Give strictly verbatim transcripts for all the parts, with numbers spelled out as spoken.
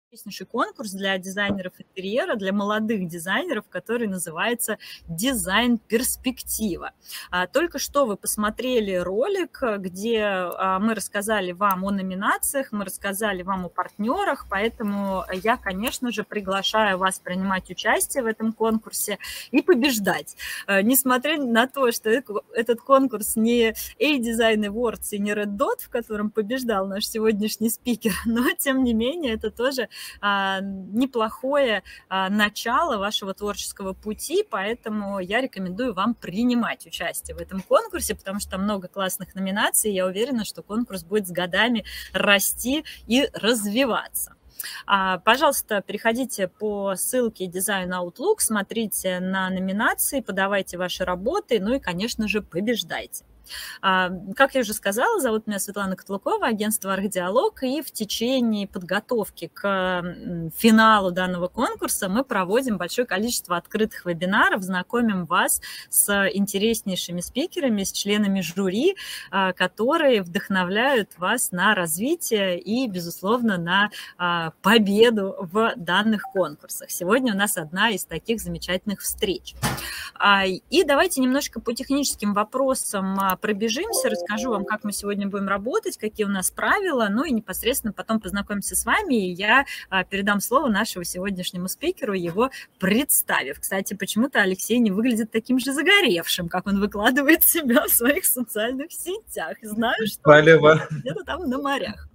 Интереснейший конкурс для дизайнеров интерьера, для молодых дизайнеров, который называется «Дизайн Перспектива». Только что вы посмотрели ролик, где мы рассказали вам о номинациях, мы рассказали вам о партнерах, поэтому я, конечно же, приглашаю вас принимать участие в этом конкурсе и побеждать. Несмотря на то, что этот конкурс не A-Design Awards и не Red Dot, в котором побеждал наш сегодняшний спикер, но, тем не менее, это тоже неплохое начало вашего творческого пути, поэтому я рекомендую вам принимать участие в этом конкурсе, потому что там много классных номинаций, и я уверена, что конкурс будет с годами расти и развиваться. Пожалуйста, переходите по ссылке Design Outlook, смотрите на номинации, подавайте ваши работы, ну и, конечно же, побеждайте. Как я уже сказала, зовут меня Светлана Котлукова, агентство «Архдиалог», и в течение подготовки к финалу данного конкурса мы проводим большое количество открытых вебинаров, знакомим вас с интереснейшими спикерами, с членами жюри, которые вдохновляют вас на развитие и, безусловно, на победу в данных конкурсах. Сегодня у нас одна из таких замечательных встреч. И давайте немножко по техническим вопросам пробежимся, расскажу вам, как мы сегодня будем работать, какие у нас правила, ну и непосредственно потом познакомимся с вами, и я передам слово нашему сегодняшнему спикеру, его представив. Кстати, почему-то Алексей не выглядит таким же загоревшим, как он выкладывает себя в своих социальных сетях. Знаю, что он где-то там на морях.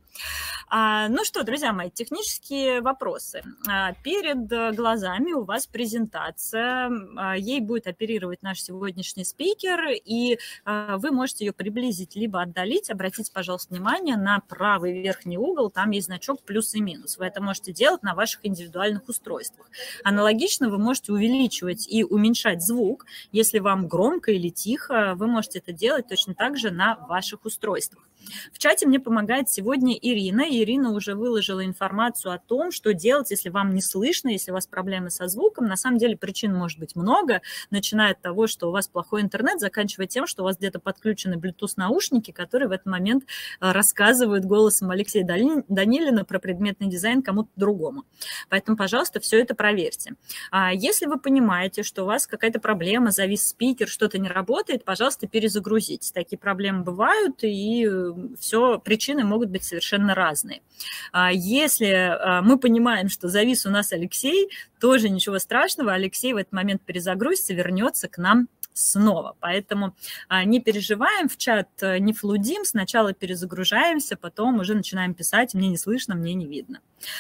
Ну что, друзья мои, технические вопросы. Перед глазами у вас презентация, ей будет оперировать наш сегодняшний спикер, и вы можете ее приблизить либо отдалить. Обратите, пожалуйста, внимание на правый верхний угол, там есть значок плюс и минус. Вы это можете делать на ваших индивидуальных устройствах. Аналогично вы можете увеличивать и уменьшать звук. Если вам громко или тихо, вы можете это делать точно так же на ваших устройствах. В чате мне помогает сегодня Ирина. Ирина уже выложила информацию о том, что делать, если вам не слышно, если у вас проблемы со звуком. На самом деле причин может быть много, начиная от того, что у вас плохой интернет, заканчивая тем, что у вас где-то подключены Bluetooth-наушники, которые в этот момент рассказывают голосом Алексея Данилина про предметный дизайн кому-то другому. Поэтому, пожалуйста, все это проверьте. Если вы понимаете, что у вас какая-то проблема, завис спикер, что-то не работает, пожалуйста, перезагрузите. Такие проблемы бывают, и все, причины могут быть совершенно разные. Если мы понимаем, что завис у нас Алексей, тоже ничего страшного, Алексей в этот момент перезагрузится, вернется к нам снова. Поэтому не переживаем, в чат не флудим, сначала перезагружаемся, потом уже начинаем писать, мне не слышно, мне не видно.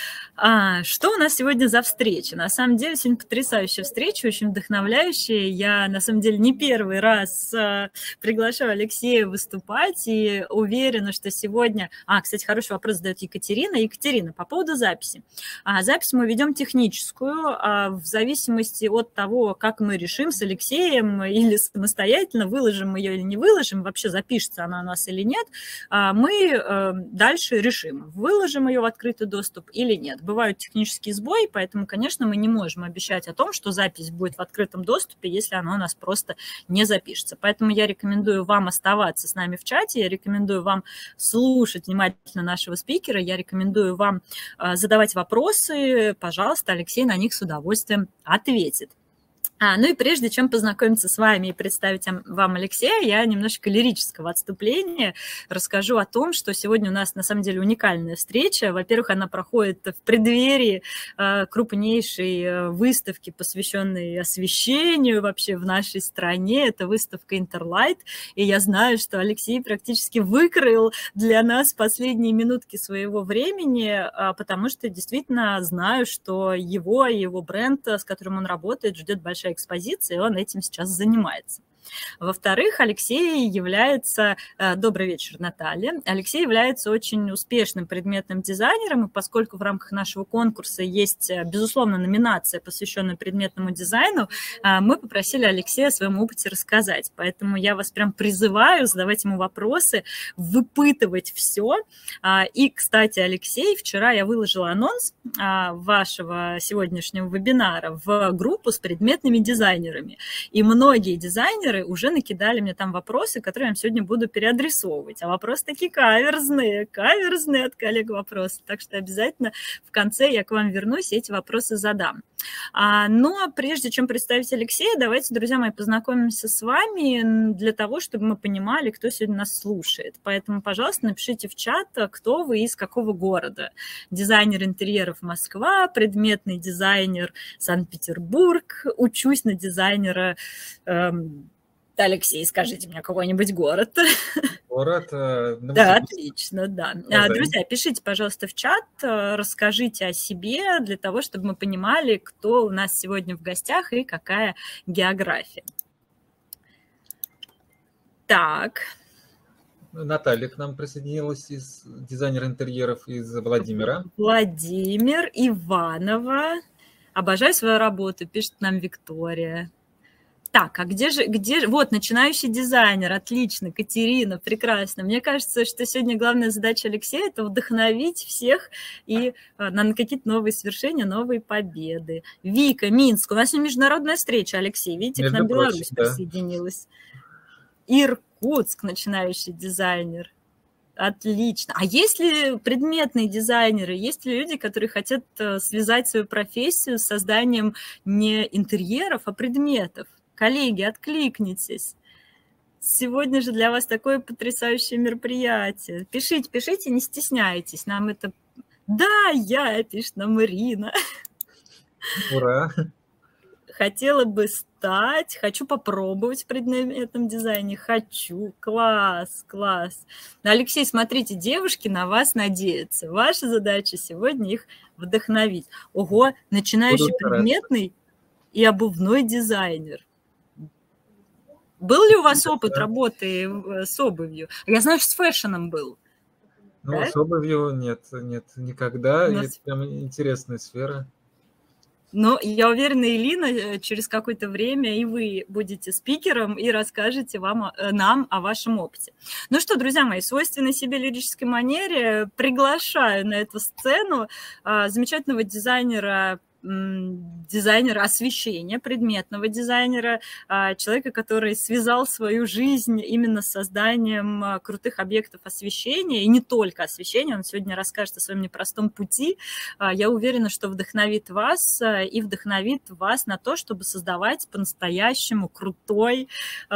А, что у нас сегодня за встреча? На самом деле, сегодня потрясающая встреча, очень вдохновляющая. Я, на самом деле, не первый раз а, приглашаю Алексея выступать и уверена, что сегодня... А, кстати, хороший вопрос задает Екатерина. Екатерина, по поводу записи. А, запись мы ведем техническую, а, в зависимости от того, как мы решим с Алексеем или самостоятельно, выложим мы ее или не выложим, вообще запишется она у нас или нет, а, мы а, дальше решим, выложим ее в открытый доступ или нет. Бывают технические сбои, поэтому, конечно, мы не можем обещать о том, что запись будет в открытом доступе, если она у нас просто не запишется. Поэтому я рекомендую вам оставаться с нами в чате, я рекомендую вам слушать внимательно нашего спикера, я рекомендую вам задавать вопросы, пожалуйста, Алексей на них с удовольствием ответит. А, ну и прежде чем познакомиться с вами и представить вам Алексея, я немножечко лирического отступления расскажу о том, что сегодня у нас на самом деле уникальная встреча. Во-первых, она проходит в преддверии э, крупнейшей выставки, посвященной освещению вообще в нашей стране. Это выставка Interlight, и я знаю, что Алексей практически выкроил для нас последние минутки своего времени, э, потому что действительно знаю, что его и его бренд, с которым он работает, ждет большая экспозиции, и он этим сейчас занимается. Во-вторых, Алексей является... Добрый вечер, Наталья. Алексей является очень успешным предметным дизайнером, и поскольку в рамках нашего конкурса есть, безусловно, номинация, посвященная предметному дизайну, мы попросили Алексея о своем опыте рассказать. Поэтому я вас прям призываю задавать ему вопросы, выпытывать все. И, кстати, Алексей, вчера я выложила анонс вашего сегодняшнего вебинара в группу с предметными дизайнерами. И многие дизайнеры дизайнеры уже накидали мне там вопросы, которые я вам сегодня буду переадресовывать. А вопросы такие каверзные, каверзные от коллег вопросы. Так что обязательно в конце я к вам вернусь и эти вопросы задам. А, ну, а прежде чем представить Алексея, давайте, друзья мои, познакомимся с вами для того, чтобы мы понимали, кто сегодня нас слушает. Поэтому, пожалуйста, напишите в чат, кто вы и из какого города. Дизайнер интерьеров Москва, предметный дизайнер Санкт-Петербург, учусь на дизайнера... Эм, Алексей, скажите мне какой-нибудь город. Город. Э, да, отлично, да. А, друзья, пишите, пожалуйста, в чат, расскажите о себе, для того, чтобы мы понимали, кто у нас сегодня в гостях и какая география. Так. Наталья к нам присоединилась, из дизайнера интерьеров из Владимира. Владимир Иванова. Обожаю свою работу, пишет нам Виктория. Так, а где же, где же, вот, начинающий дизайнер, отлично, Катерина, прекрасно. Мне кажется, что сегодня главная задача Алексея – это вдохновить всех и а, на какие-то новые свершения, новые победы. Вика, Минск, у нас сегодня международная встреча, Алексей, видите, Между к нам прочим, Беларусь да. присоединилась. Иркутск, начинающий дизайнер. Отлично. А есть ли предметные дизайнеры, есть ли люди, которые хотят связать свою профессию с созданием не интерьеров, а предметов? Коллеги, откликнитесь. Сегодня же для вас такое потрясающее мероприятие. Пишите, пишите, не стесняйтесь. Нам это... Да, я, пишет нам Ирина. Ура! Хотела бы стать, хочу попробовать в предметном дизайне, хочу, класс, класс. Алексей, смотрите, девушки на вас надеются. Ваша задача сегодня их вдохновить. Ого, начинающий предметный и обувной дизайнер. Был ли у вас опыт работы с обувью? Я знаю, что с фэшном был. Ну, да? С обувью нет, нет, никогда. Нас... Это прям интересная сфера. Но я уверена, Элина, через какое-то время и вы будете спикером и расскажете вам, нам о вашем опыте. Ну что, друзья мои, в свойственной себе лирической манере приглашаю на эту сцену замечательного дизайнера, дизайнера освещения, предметного дизайнера, человека, который связал свою жизнь именно с созданием крутых объектов освещения, и не только освещения, он сегодня расскажет о своем непростом пути. Я уверена, что вдохновит вас и вдохновит вас на то, чтобы создавать по-настоящему крутой,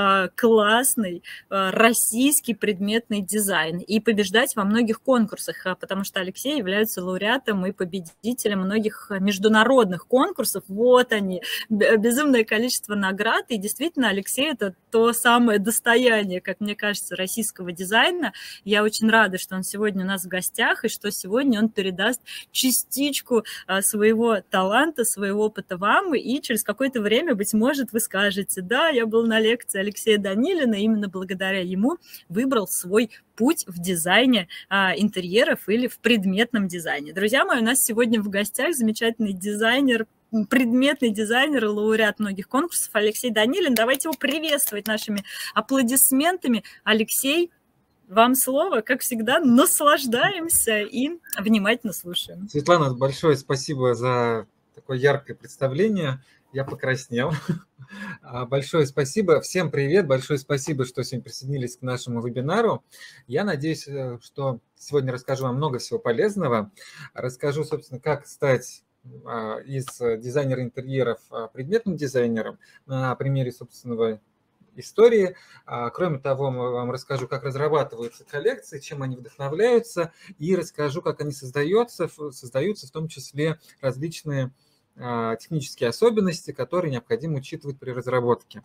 классный российский предметный дизайн и побеждать во многих конкурсах, потому что Алексей является лауреатом и победителем многих международных конкурсов. Вот они, безумное количество наград. И действительно, Алексей – это то самое достояние, как мне кажется, российского дизайна. Я очень рада, что он сегодня у нас в гостях, и что сегодня он передаст частичку своего таланта, своего опыта вам, и через какое-то время, быть может, вы скажете: да, я был на лекции Алексея Данилина, и именно благодаря ему выбрал свой путь в дизайне а, интерьеров или в предметном дизайне. Друзья мои, у нас сегодня в гостях замечательный дизайнер, предметный дизайнер и лауреат многих конкурсов Алексей Данилин. Давайте его приветствовать нашими аплодисментами. Алексей, вам слово. Как всегда, наслаждаемся и внимательно слушаем. Светлана, большое спасибо за такое яркое представление. Я покраснел. Большое спасибо. Всем привет. Большое спасибо, что сегодня присоединились к нашему вебинару. Я надеюсь, что сегодня расскажу вам много всего полезного. Расскажу, собственно, как стать из дизайнера интерьеров предметным дизайнером на примере собственного истории. Кроме того, вам расскажу, как разрабатываются коллекции, чем они вдохновляются, и расскажу, как они создаются, создаются в том числе различные технические особенности, которые необходимо учитывать при разработке.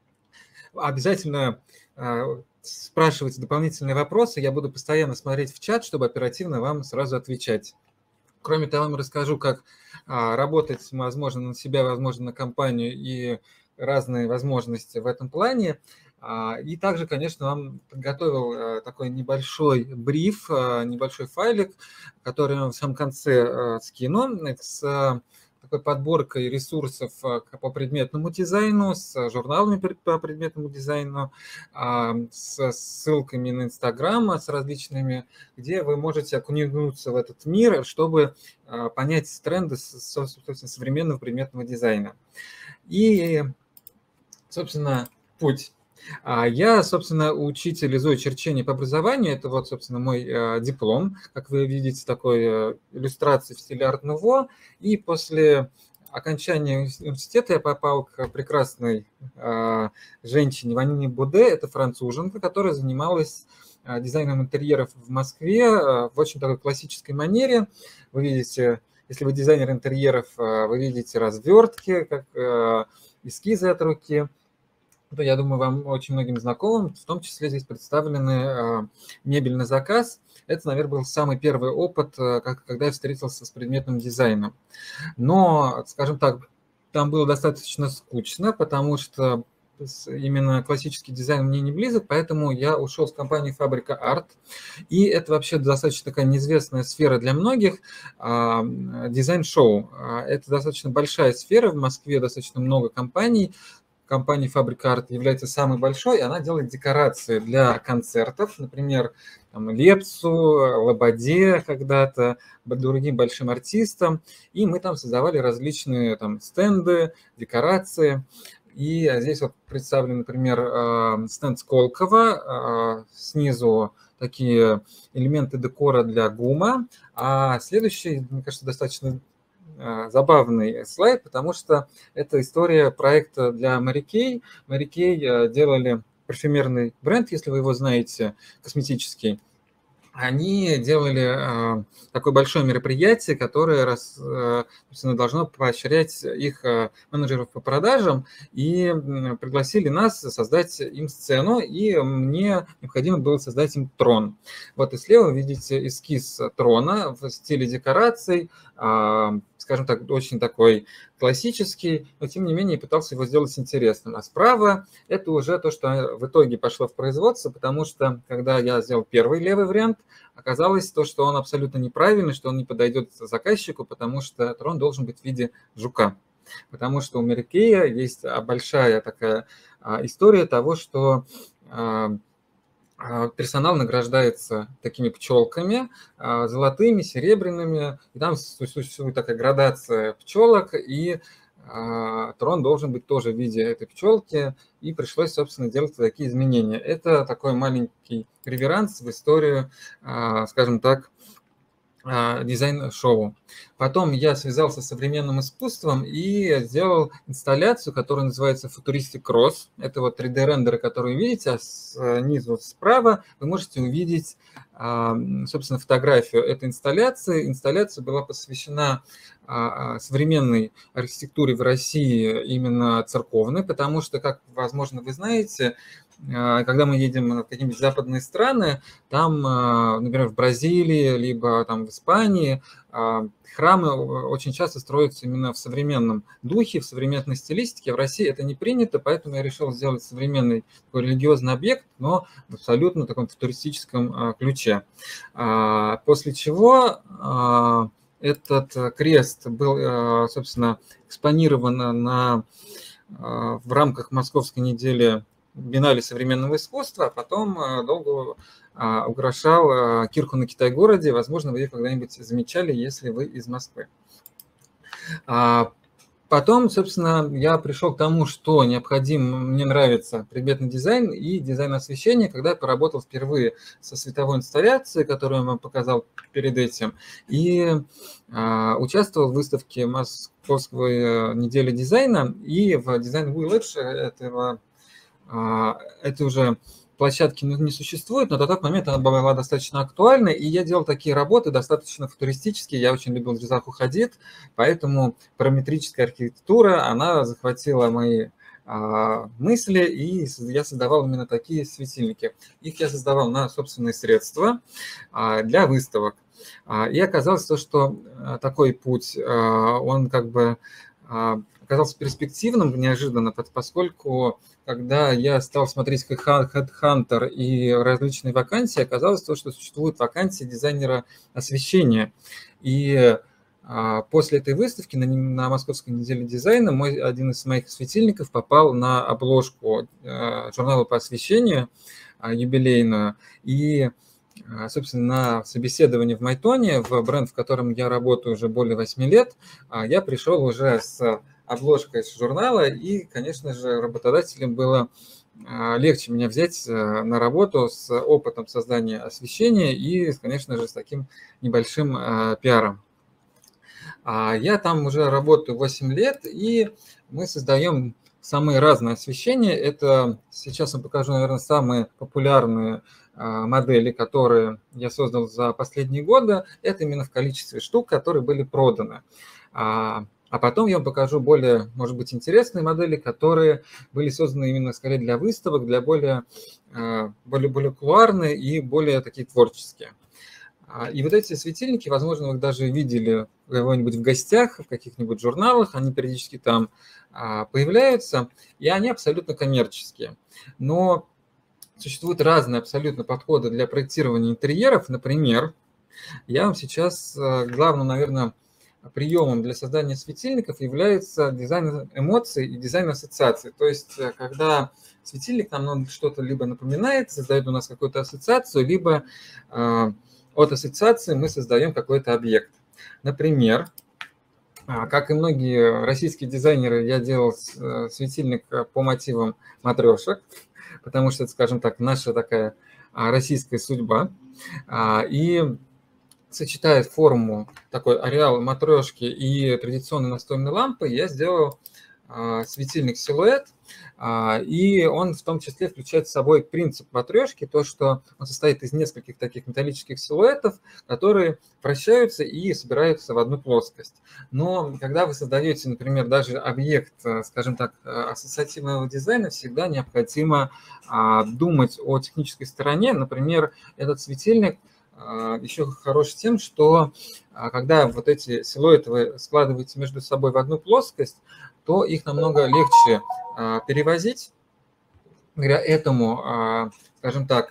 Обязательно спрашивайте дополнительные вопросы, я буду постоянно смотреть в чат, чтобы оперативно вам сразу отвечать. Кроме того, я вам расскажу, как работать, возможно, на себя, возможно, на компанию и разные возможности в этом плане. И также, конечно, вам подготовил такой небольшой бриф, небольшой файлик, который я в самом конце скину с такой подборкой ресурсов по предметному дизайну, с журналами по предметному дизайну, с ссылками на Инстаграм, с различными, где вы можете окунуться в этот мир, чтобы понять тренды, собственно, современного предметного дизайна. И, собственно, путь А я, собственно, учитель изоочерчения по образованию. Это вот, собственно, мой э, диплом. Как вы видите, такой э, иллюстрации в стиле арт-нуво. И после окончания университета я попал к прекрасной э, женщине Ванине Буде. Это француженка, которая занималась э, дизайном интерьеров в Москве э, в очень такой классической манере. Вы видите, если вы дизайнер интерьеров, э, вы видите развертки, как э, эскизы от руки. Это, я думаю, вам очень многим знакомым, в том числе здесь представлены мебель на заказ. Это, наверное, был самый первый опыт, когда я встретился с предметным дизайном. Но, скажем так, там было достаточно скучно, потому что именно классический дизайн мне не близок, поэтому я ушел с компании «Фабрика Арт». И это вообще достаточно такая неизвестная сфера для многих, дизайн-шоу. Это достаточно большая сфера, в Москве достаточно много компаний. Компания «Фабрика Арт» является самой большой, и она делает декорации для концертов, например, там, Лепсу, Лободе когда-то, другим большим артистам. И мы там создавали различные там, стенды, декорации. И здесь вот представлен, например, стенд Сколково, снизу такие элементы декора для ГУМа, а следующий, мне кажется, достаточно забавный слайд, потому что это история проекта для Mary Kay. Mary Kay делали парфюмерный бренд, если вы его знаете, косметический. Они делали такое большое мероприятие, которое собственно, должно поощрять их менеджеров по продажам, и пригласили нас создать им сцену, и мне необходимо было создать им трон. Вот и слева вы видите эскиз трона в стиле декораций, скажем так, очень такой классический, но тем не менее пытался его сделать интересным. А справа это уже то, что в итоге пошло в производство, потому что когда я сделал первый левый вариант, оказалось то, что он абсолютно неправильный, что он не подойдет заказчику, потому что трон должен быть в виде жука. Потому что у Mary Kay есть большая такая история того, что персонал награждается такими пчелками, золотыми, серебряными, и там существует такая градация пчелок, и трон должен быть тоже в виде этой пчелки, и пришлось, собственно, делать такие изменения. Это такой маленький реверанс в историю, скажем так, дизайн-шоу. Потом я связался с современным искусством и сделал инсталляцию, которая называется Futuristic Cross. Это вот три дэ-рендеры, которые вы видите, а снизу справа вы можете увидеть, собственно, фотографию этой инсталляции. Инсталляция была посвящена современной архитектуре в России, именно церковной, потому что, как, возможно, вы знаете, когда мы едем в какие-нибудь западные страны, там, например, в Бразилии, либо там в Испании, храмы очень часто строятся именно в современном духе, в современной стилистике. В России это не принято, поэтому я решил сделать современный такой религиозный объект, но в абсолютно таком футуристическом ключе. После чего этот крест был, собственно, экспонирован на, в рамках Московской недели Биеннале современного искусства, а потом долго украшал кирху на Китай-городе. Возможно, вы ее когда-нибудь замечали, если вы из Москвы. Потом, собственно, я пришел к тому, что необходим, мне нравится предметный дизайн и дизайн освещения, когда я поработал впервые со световой инсталляцией, которую я вам показал перед этим, и а, участвовал в выставке Московской недели дизайна, и в Design Village этого, а, это уже площадки не существует, но на тот момент она была достаточно актуальна, и я делал такие работы достаточно футуристические, я очень любил Джозефу Хадид, поэтому параметрическая архитектура, она захватила мои а, мысли, и я создавал именно такие светильники. Их я создавал на собственные средства а, для выставок. А, и оказалось то, что такой путь, а, он как бы а, оказался перспективным неожиданно, поскольку когда я стал смотреть как HeadHunter и различные вакансии, оказалось то, что существует вакансия дизайнера освещения. И а, после этой выставки на, на Московской неделе дизайна мой, один из моих светильников попал на обложку а, журнала по освещению а, юбилейную. И, а, собственно, на собеседование в Майтоне, в бренд, в котором я работаю уже более восьми лет, а, я пришел уже с обложкой с журнала, и, конечно же, работодателем было легче меня взять на работу с опытом создания освещения и, конечно же, с таким небольшим пиаром. Я там уже работаю восемь лет, и мы создаем самые разные освещения. Это сейчас я покажу, наверное, самые популярные модели, которые я создал за последние годы. Это именно в количестве штук, которые были проданы. А потом я вам покажу более, может быть, интересные модели, которые были созданы именно скорее для выставок, для более, более, более кулуарные и более такие творческие. И вот эти светильники, возможно, вы даже видели кого-нибудь в гостях, в каких-нибудь журналах, они периодически там появляются, и они абсолютно коммерческие. Но существуют разные абсолютно подходы для проектирования интерьеров. Например, я вам сейчас главным, наверное, приемом для создания светильников является дизайн эмоций и дизайн ассоциаций. То есть, когда светильник нам что-то либо напоминает, создает у нас какую-то ассоциацию, либо э, от ассоциации мы создаем какой-то объект. Например, как и многие российские дизайнеры, я делал светильник по мотивам матрешек, потому что это, скажем так, наша такая российская судьба. И сочетая форму такой ареал матрешки и традиционной настольной лампы, я сделал а, светильник-силуэт, а, и он в том числе включает в собой принцип матрешки, то, что он состоит из нескольких таких металлических силуэтов, которые вращаются и собираются в одну плоскость. Но когда вы создаете, например, даже объект, скажем так, ассоциативного дизайна, всегда необходимо а, думать о технической стороне. Например, этот светильник еще хорош тем, что когда вот эти силуэты вы складываете между собой в одну плоскость, то их намного легче перевозить. Благодаря этому, скажем так,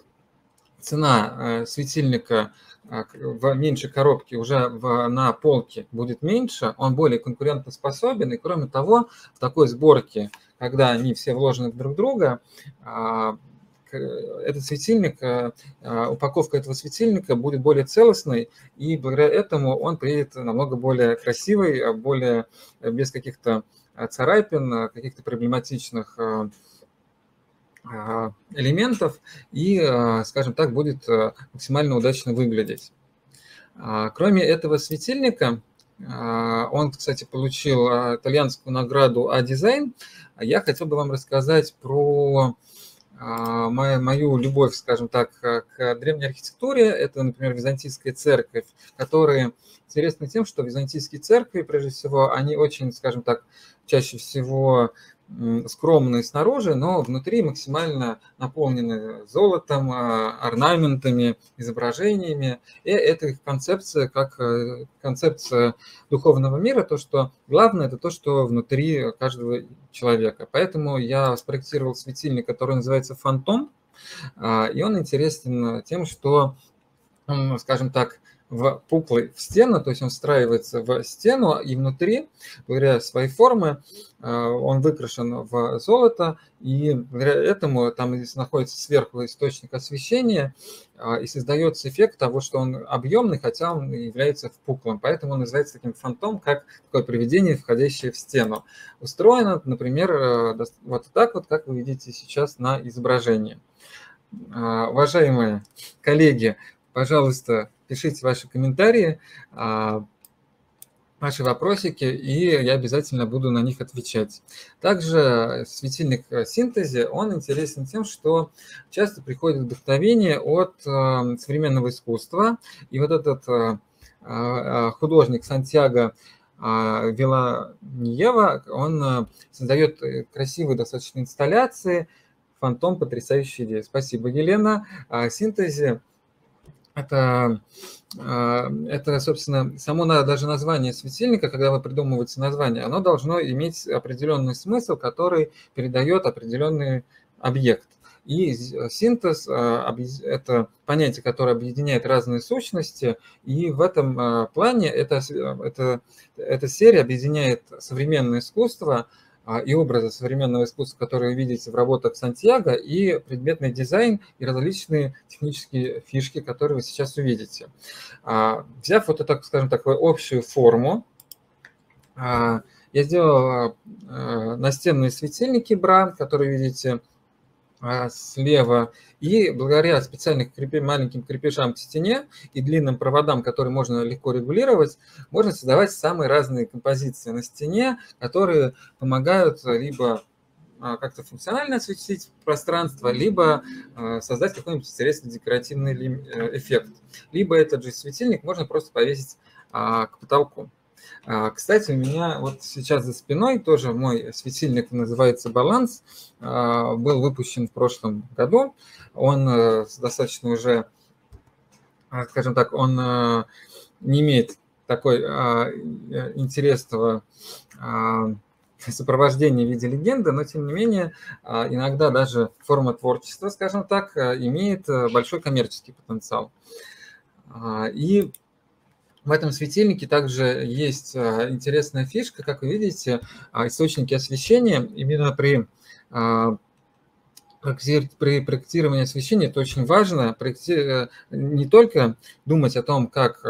цена светильника в меньшей коробке уже в, на полке будет меньше, он более конкурентоспособен, и кроме того, в такой сборке, когда они все вложены друг в друга, этот светильник, упаковка этого светильника будет более целостной, и благодаря этому он приедет намного более красивый, более без каких-то царапин, каких-то проблематичных элементов, и, скажем так, будет максимально удачно выглядеть. Кроме этого светильника, он, кстати, получил итальянскую награду А-дизайн. Я хотел бы вам рассказать про мою любовь, скажем так, к древней архитектуре. Это, например, Византийская церковь, которые интересны тем, что византийские церкви, прежде всего, они очень, скажем так, чаще всего скромные снаружи, но внутри максимально наполнены золотом, орнаментами, изображениями. И это их концепция, как концепция духовного мира, то, что главное, это то, что внутри каждого человека. Поэтому я спроектировал светильник, который называется «Фантом», и он интересен тем, что он, скажем так, в пуклый в стену, то есть он встраивается в стену, и внутри, благодаря своей форме, он выкрашен в золото, и благодаря этому там находится сверху источник освещения, и создается эффект того, что он объемный, хотя он является впуклым. Поэтому он называется таким фантом, как такое привидение, входящее в стену. Устроено, например, вот так вот, как вы видите сейчас на изображении. Уважаемые коллеги, пожалуйста, пишите ваши комментарии, ваши вопросики, и я обязательно буду на них отвечать. Также светильник синтезе, он интересен тем, что часто приходит вдохновение от современного искусства. И вот этот художник Сантьяго Виланьева, он создает красивые достаточно инсталляции. Фантом — потрясающая идея. Спасибо, Елена. Синтезе Это, это, собственно, само даже название светильника, когда вы придумываете название, оно должно иметь определенный смысл, который передает определенный объект. И синтез – это понятие, которое объединяет разные сущности, и в этом плане эта, эта, эта серия объединяет современное искусство и образы современного искусства, которые вы видите в работах Сантьяго, и предметный дизайн, и различные технические фишки, которые вы сейчас увидите. Взяв вот эту, скажем, такую общую форму, я сделал настенные светильники Бра, которые видите слева. И благодаря специальным крепеж, маленьким крепежам к стене и длинным проводам, которые можно легко регулировать, можно создавать самые разные композиции на стене, которые помогают либо как-то функционально осветить пространство, либо создать какой-нибудь интересный декоративный эффект. Либо этот же светильник можно просто повесить к потолку. Кстати, у меня вот сейчас за спиной тоже мой светильник, называется «Баланс», был выпущен в прошлом году. Он достаточно уже, скажем так, он не имеет такой интересного сопровождения в виде легенды, но тем не менее иногда даже форма творчества, скажем так, имеет большой коммерческий потенциал. И в этом светильнике также есть интересная фишка, как вы видите, источники освещения. Именно при, при проектировании освещения это очень важно, не только думать о том, как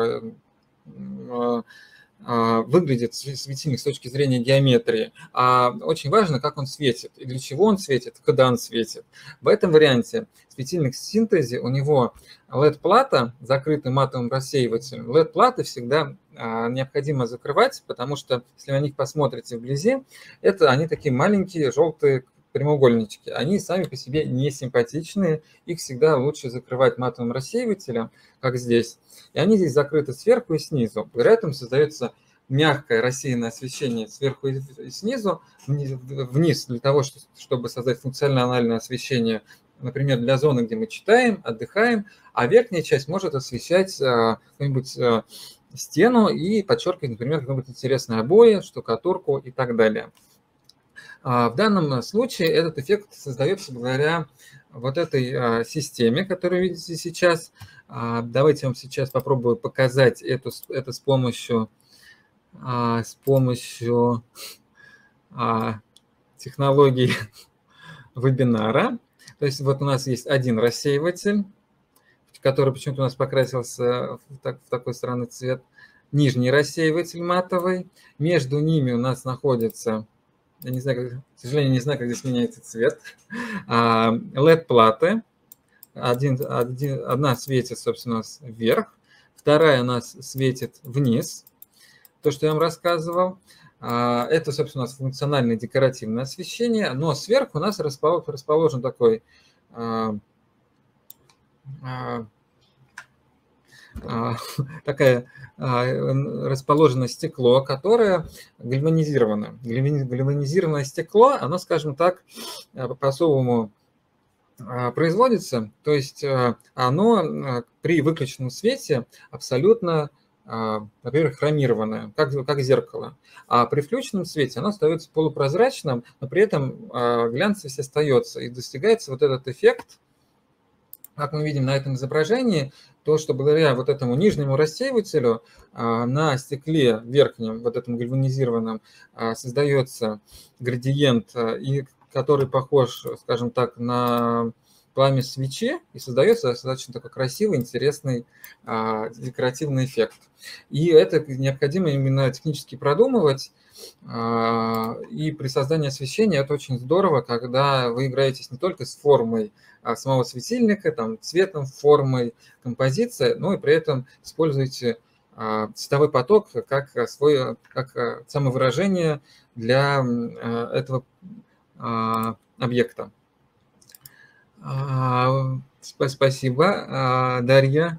выглядит светильник с точки зрения геометрии, а очень важно, как он светит, и для чего он светит, когда он светит. В этом варианте светильник в синтезе, у него эл и ди-плата, закрытый матовым рассеивателем. эл и ди-платы всегда необходимо закрывать, потому что, если вы на них посмотрите вблизи, это они такие маленькие желтые прямоугольнички. Они сами по себе не симпатичные, их всегда лучше закрывать матовым рассеивателем, как здесь. И они здесь закрыты сверху и снизу. Благодаря этому создается мягкое рассеянное освещение сверху и снизу, вниз, для того, чтобы создать функциональное освещение, например, для зоны, где мы читаем, отдыхаем, а верхняя часть может освещать какую-нибудь стену и подчеркивать, например, какое-нибудь интересное обои, штукатурку и так далее. В данном случае этот эффект создается благодаря вот этой системе, которую видите сейчас. Давайте я вам сейчас попробую показать эту, это с помощью, с помощью технологий вебинара. То есть вот у нас есть один рассеиватель, который почему-то у нас покрасился в, так, в такой странный цвет. Нижний рассеиватель матовый. Между ними у нас находится... Я не знаю, как, к сожалению, не знаю, как здесь меняется цвет. эл и ди-платы. Один, один, одна светит, собственно, у нас вверх, вторая у нас светит вниз. То, что я вам рассказывал. Это, собственно, у нас функциональное декоративное освещение. Но сверху у нас расположен такой... такая расположено стекло, которое гальванизировано. Гальванизированное стекло, оно, скажем так, по-особому производится, то есть оно при выключенном свете абсолютно, во-первых, хромированное, как, как зеркало, а при включенном свете оно остается полупрозрачным, но при этом глянцевость остается, и достигается вот этот эффект, как мы видим на этом изображении, то, что благодаря вот этому нижнему рассеивателю на стекле верхнем, вот этом гальванизированном, создается градиент, и который похож, скажем так, на пламя свечи, и создается достаточно такой красивый, интересный декоративный эффект. И это необходимо именно технически продумывать, и при создании освещения это очень здорово, когда вы играетесь не только с формой самого светильника, там, цветом, формой, композицией, но и при этом используете цветовой поток как, свой, как самовыражение для этого объекта. Спасибо, Дарья.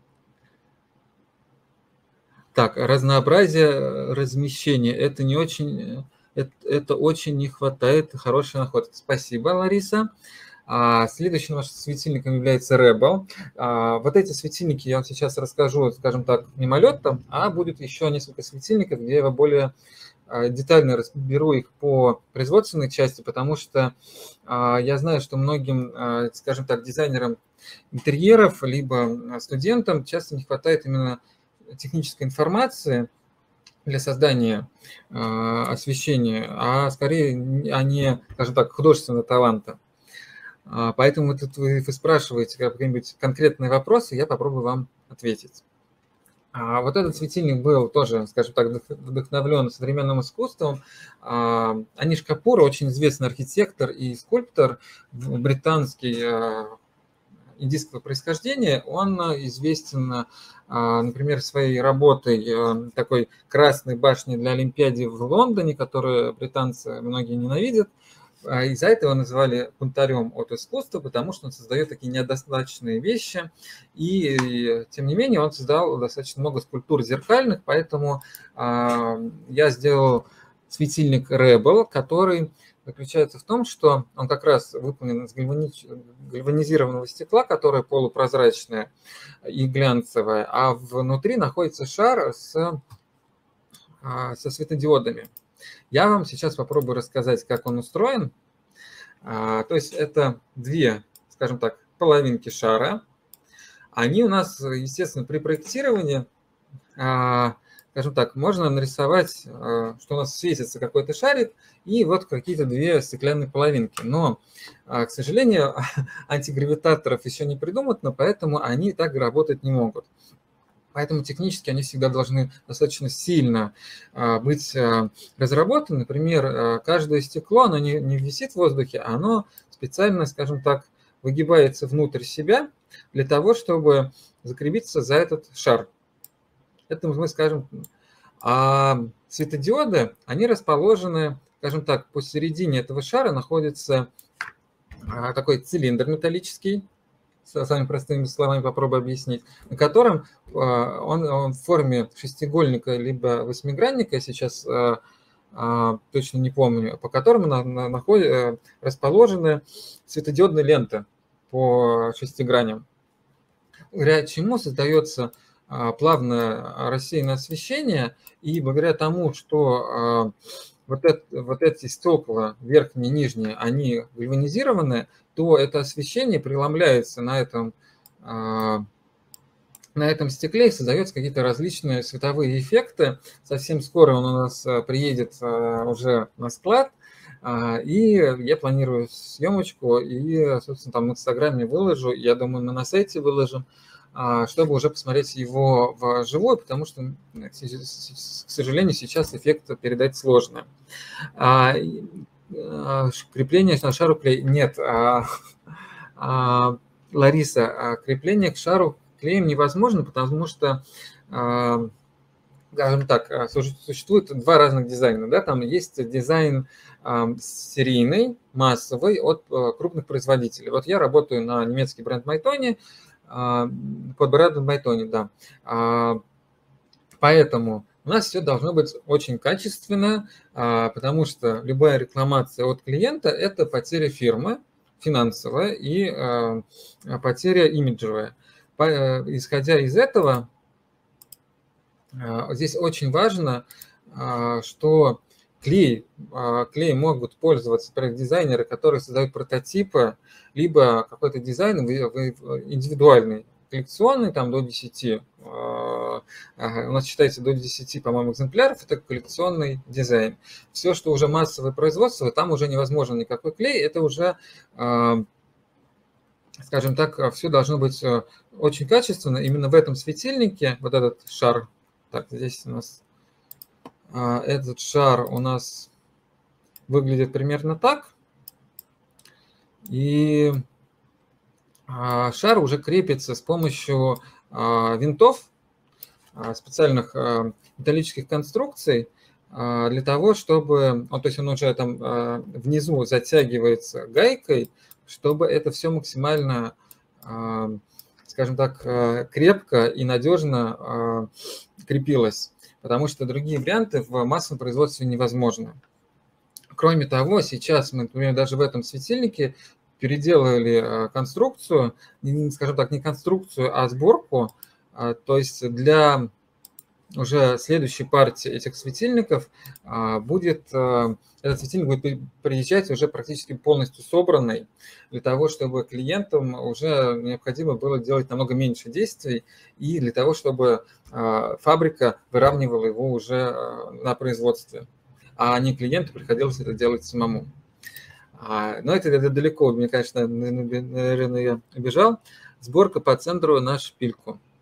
Так, разнообразие размещения. Это не очень, это, это очень не хватает. Хорошая находка. Спасибо, Лариса. А, следующим нашим светильником является Rebel. А, вот эти светильники я вам сейчас расскажу, скажем так, мимолетом, а будет еще несколько светильников, где я более детально разберу их по производственной части, потому что а, я знаю, что многим, а, скажем так, дизайнерам интерьеров, либо студентам часто не хватает именно технической информации для создания э, освещения, а скорее а не, скажем так, художественного таланта. А, поэтому тут вы, вы спрашиваете какие-нибудь конкретные вопросы, я попробую вам ответить. А вот этот светильник был тоже, скажем так, вдохновлен современным искусством. Аниш Капур, очень известный архитектор и скульптор, британский, индийского происхождения, он известен, например, своей работой такой красной башни для Олимпиады в Лондоне, которую британцы многие ненавидят. Из-за этого называли бунтарем от искусства, потому что он создает такие неоднозначные вещи. И, тем не менее, он создал достаточно много скульптур зеркальных, поэтому я сделал светильник Rebel, который заключается в том, что он как раз выполнен из гальванизированного стекла, которое полупрозрачное и глянцевое, а внутри находится шар с, со светодиодами. Я вам сейчас попробую рассказать, как он устроен. То есть это две, скажем так, половинки шара. Они у нас, естественно, при проектировании, скажем так, можно нарисовать, что у нас светится какой-то шарик и вот какие-то две стеклянные половинки. Но, к сожалению, антигравитаторов еще не придумано, поэтому они так работать не могут. Поэтому технически они всегда должны достаточно сильно быть разработаны. Например, каждое стекло, оно не, не висит в воздухе, оно специально, скажем так, выгибается внутрь себя для того, чтобы закрепиться за этот шар. Это мы скажем. А светодиоды, они расположены, скажем так, посередине этого шара находится такой цилиндр металлический, самыми простыми словами попробую объяснить, на котором он, он в форме шестиугольника либо восьмигранника, сейчас а, а, точно не помню, по которому на, на, находят, расположены светодиодные ленты по шести граням. Благодаря чему создается а, плавное рассеянное освещение, и благодаря тому, что а, вот, это, вот эти стекла, верхние и нижние, они гальванизированы, то это освещение преломляется на этом, на этом стекле и создается какие-то различные световые эффекты. Совсем скоро он у нас приедет уже на склад, и я планирую съемочку, и, собственно, там в Инстаграме выложу, я думаю, мы на сайте выложим, чтобы уже посмотреть его вживую, потому что, к сожалению, сейчас эффект передать сложно. Крепление на шару клей нет. А, а, Лариса, а крепление к шару клеем невозможно, потому что, а, скажем так, существует два разных дизайна. Да? Там есть дизайн а, серийный, массовый от а, крупных производителей. Вот я работаю на немецкий бренд Mytoni, а, под брендом Mytoni, да. А, поэтому у нас все должно быть очень качественно, потому что любая рекламация от клиента – это потеря фирмы финансовая и потеря имиджевая. Исходя из этого, здесь очень важно, что клей, клей могут пользоваться проект-дизайнеры, которые создают прототипы, либо какой-то дизайн индивидуальный, коллекционный, там до десяти, у нас считается до десяти, по-моему, экземпляров, это коллекционный дизайн. Все, что уже массовое производство, там уже невозможно никакой клей, это уже, скажем так, все должно быть очень качественно. Именно в этом светильнике, вот этот шар, так, здесь у нас, этот шар у нас выглядит примерно так, и шар уже крепится с помощью винтов, специальных металлических конструкций, для того, чтобы, то есть он уже там внизу затягивается гайкой, чтобы это все максимально, скажем так, крепко и надежно крепилось, потому что другие варианты в массовом производстве невозможны. Кроме того, сейчас мы, например, даже в этом светильнике переделали конструкцию, скажем так, не конструкцию, а сборку. То есть для уже следующей партии этих светильников будет, этот светильник будет приезжать уже практически полностью собранный, для того, чтобы клиентам уже необходимо было делать намного меньше действий, и для того, чтобы фабрика выравнивала его уже на производстве, а не клиенту приходилось это делать самому. Но это, это далеко, мне, конечно, наверное, я убежал. Сборка по центру на шпильку. Да.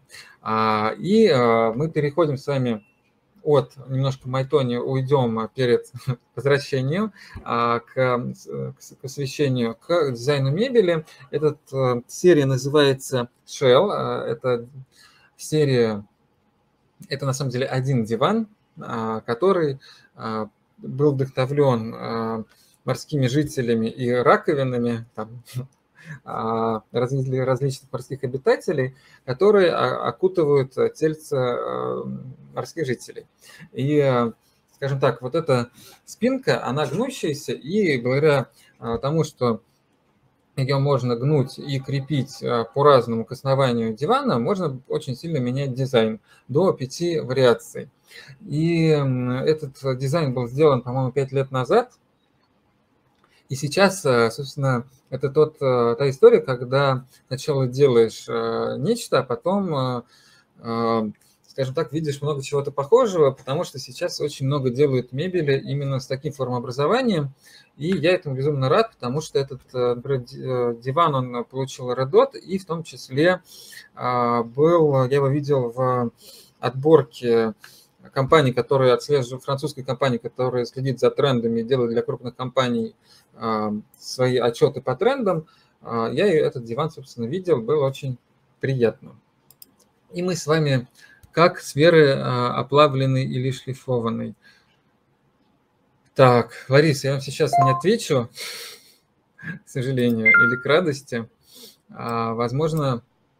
И мы переходим с вами от немножко Майтони, уйдем перед возвращением к, к освещению, к дизайну мебели. Эта серия называется Shell. Это серия, это на самом деле один диван, который был вдохновлен морскими жителями и раковинами, там, различных морских обитателей, которые окутывают тельца морских жителей. И, скажем так, вот эта спинка, она гнущаяся, и благодаря тому, что ее можно гнуть и крепить по-разному к основанию дивана, можно очень сильно менять дизайн до пяти вариаций. И этот дизайн был сделан, по-моему, пять лет назад. И сейчас, собственно, это тот, та история, когда сначала делаешь нечто, а потом, скажем так, видишь много чего-то похожего, потому что сейчас очень много делают мебели именно с таким формообразованием. И я этому безумно рад, потому что этот, например, диван, он получил Red Dot, и в том числе был, я его видел в отборке компании, которые отслеживают, французской компании, которая следит за трендами и делает для крупных компаний свои отчеты по трендам. Я этот диван, собственно, видел, было очень приятно. И мы с вами как сферы оплавленной или шлифованной. Так, Лариса, я вам сейчас не отвечу, к сожалению, или к радости. Возможно,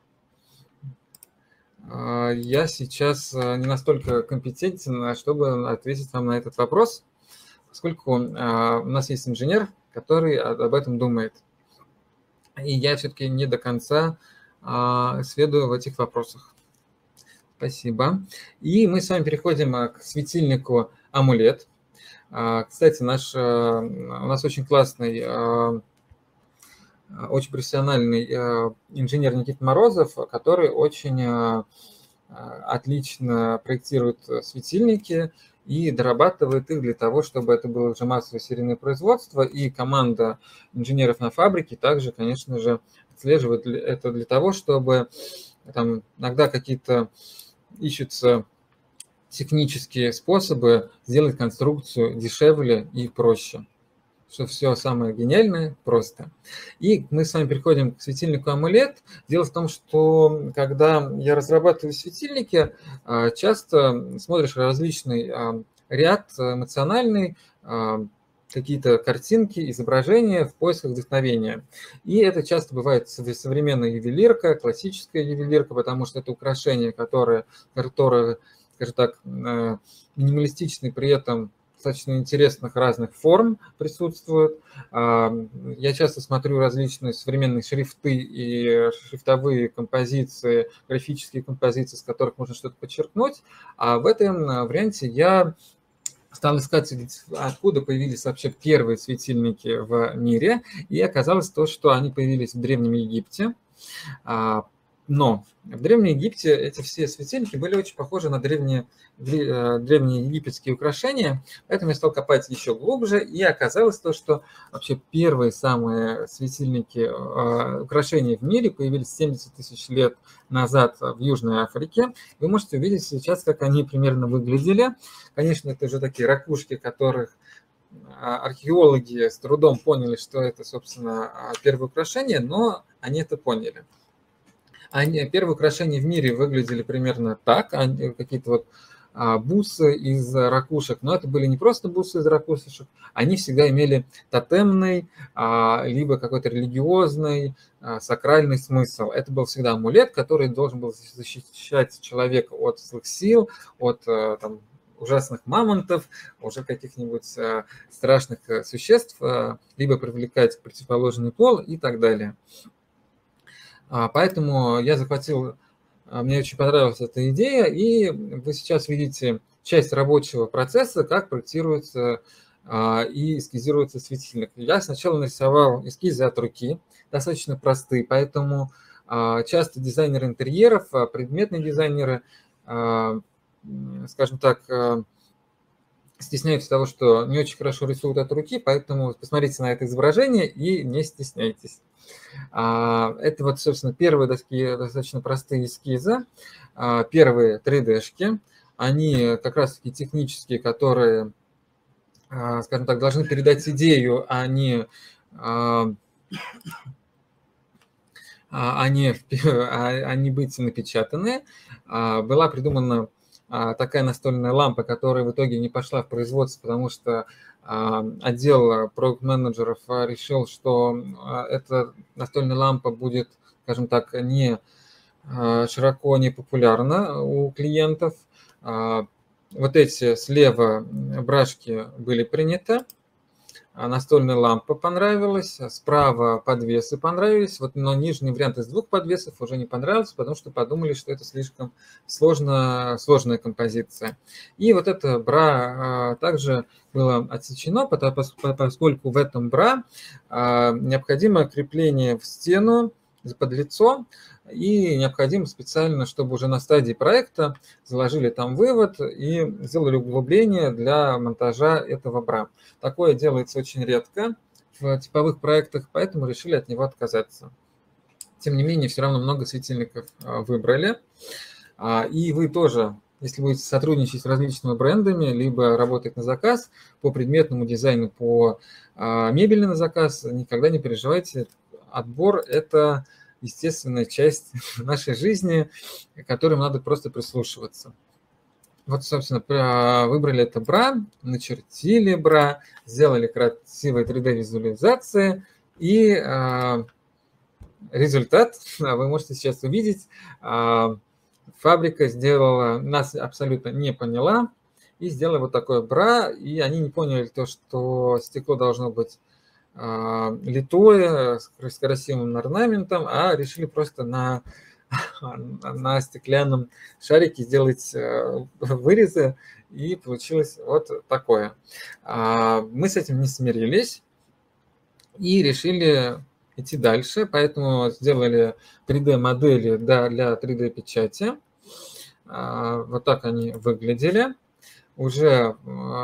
я сейчас не настолько компетентен, чтобы ответить вам на этот вопрос, поскольку у нас есть инженер, который об этом думает. И я все-таки не до конца сведущ в этих вопросах. Спасибо. И мы с вами переходим к светильнику амулет. Кстати, наш, у нас очень классный, очень профессиональный инженер Никита Морозов, который очень отлично проектирует светильники и дорабатывает их для того, чтобы это было уже массовое серийное производство. И команда инженеров на фабрике также, конечно же, отслеживает это для того, чтобы там иногда какие-то ищутся технические способы сделать конструкцию дешевле и проще. Что все самое гениальное просто. И мы с вами переходим к светильнику амулет. Дело в том, что когда я разрабатываю светильники, часто смотришь различный ряд эмоциональный, какие-то картинки, изображения в поисках вдохновения. И это часто бывает современная ювелирка, классическая ювелирка, потому что это украшения, которые, которые, скажем так, минималистичны, при этом достаточно интересных разных форм присутствуют. Я часто смотрю различные современные шрифты и шрифтовые композиции, графические композиции, с которых можно что-то подчеркнуть. А в этом варианте я стал искать, откуда появились вообще первые светильники в мире, и оказалось то, что они появились в Древнем Египте. Но в Древнем Египте эти все светильники были очень похожи на древние, древние египетские украшения, поэтому я стал копать еще глубже, и оказалось то, что вообще первые самые светильники, украшения в мире появились семьдесят тысяч лет назад в Южной Африке. Вы можете увидеть сейчас, как они примерно выглядели. Конечно, это уже такие ракушки, которых археологи с трудом поняли, что это, собственно, первые украшения, но они это поняли. Они, первые украшения в мире выглядели примерно так, какие-то вот а, бусы из ракушек, но это были не просто бусы из ракушек, они всегда имели тотемный, а, либо какой-то религиозный, а, сакральный смысл. Это был всегда амулет, который должен был защищать человека от злых сил, от там, ужасных мамонтов, уже каких-нибудь а, страшных существ, а, либо привлекать противоположный пол и так далее. Поэтому я захватил, мне очень понравилась эта идея, и вы сейчас видите часть рабочего процесса, как проектируется и эскизируется светильник. Я сначала нарисовал эскизы от руки, достаточно простые, поэтому часто дизайнеры интерьеров, предметные дизайнеры, скажем так, стесняются того, что не очень хорошо рисуют от руки, поэтому посмотрите на это изображение и не стесняйтесь. Это вот, собственно, первые такие достаточно простые эскизы, первые три дэ-шки. Они как раз-таки технические, которые, скажем так, должны передать идею, а не, а не, а не быть напечатаны. Была придумана такая настольная лампа, которая в итоге не пошла в производство, потому что отдел продакт-менеджеров решил, что эта настольная лампа будет, скажем так, не широко не популярна у клиентов. Вот эти слева брашки были приняты, настольная лампа понравилась, справа подвесы понравились, вот, но нижний вариант из двух подвесов уже не понравился, потому что подумали, что это слишком сложно, сложная композиция. И вот это бра также было отсечено, поскольку в этом бра необходимо крепление в стену под лицо, и необходимо специально, чтобы уже на стадии проекта заложили там вывод и сделали углубление для монтажа этого бра. Такое делается очень редко в типовых проектах, поэтому решили от него отказаться. Тем не менее, все равно много светильников выбрали. И вы тоже, если будете сотрудничать с различными брендами, либо работать на заказ по предметному дизайну, по мебели на заказ, никогда не переживайте. Отбор – это естественная часть нашей жизни, к которой надо просто прислушиваться. Вот, собственно, выбрали это бра, начертили бра, сделали красивые три дэ-визуализации, и э, результат вы можете сейчас увидеть. Э, фабрика сделала, нас абсолютно не поняла, и сделала вот такое бра, и они не поняли то, что стекло должно быть литое, с красивым орнаментом, а решили просто на, на стеклянном шарике сделать вырезы, и получилось вот такое. Мы с этим не смирились и решили идти дальше, поэтому сделали три дэ-модели для три дэ-печати. Вот так они выглядели. Уже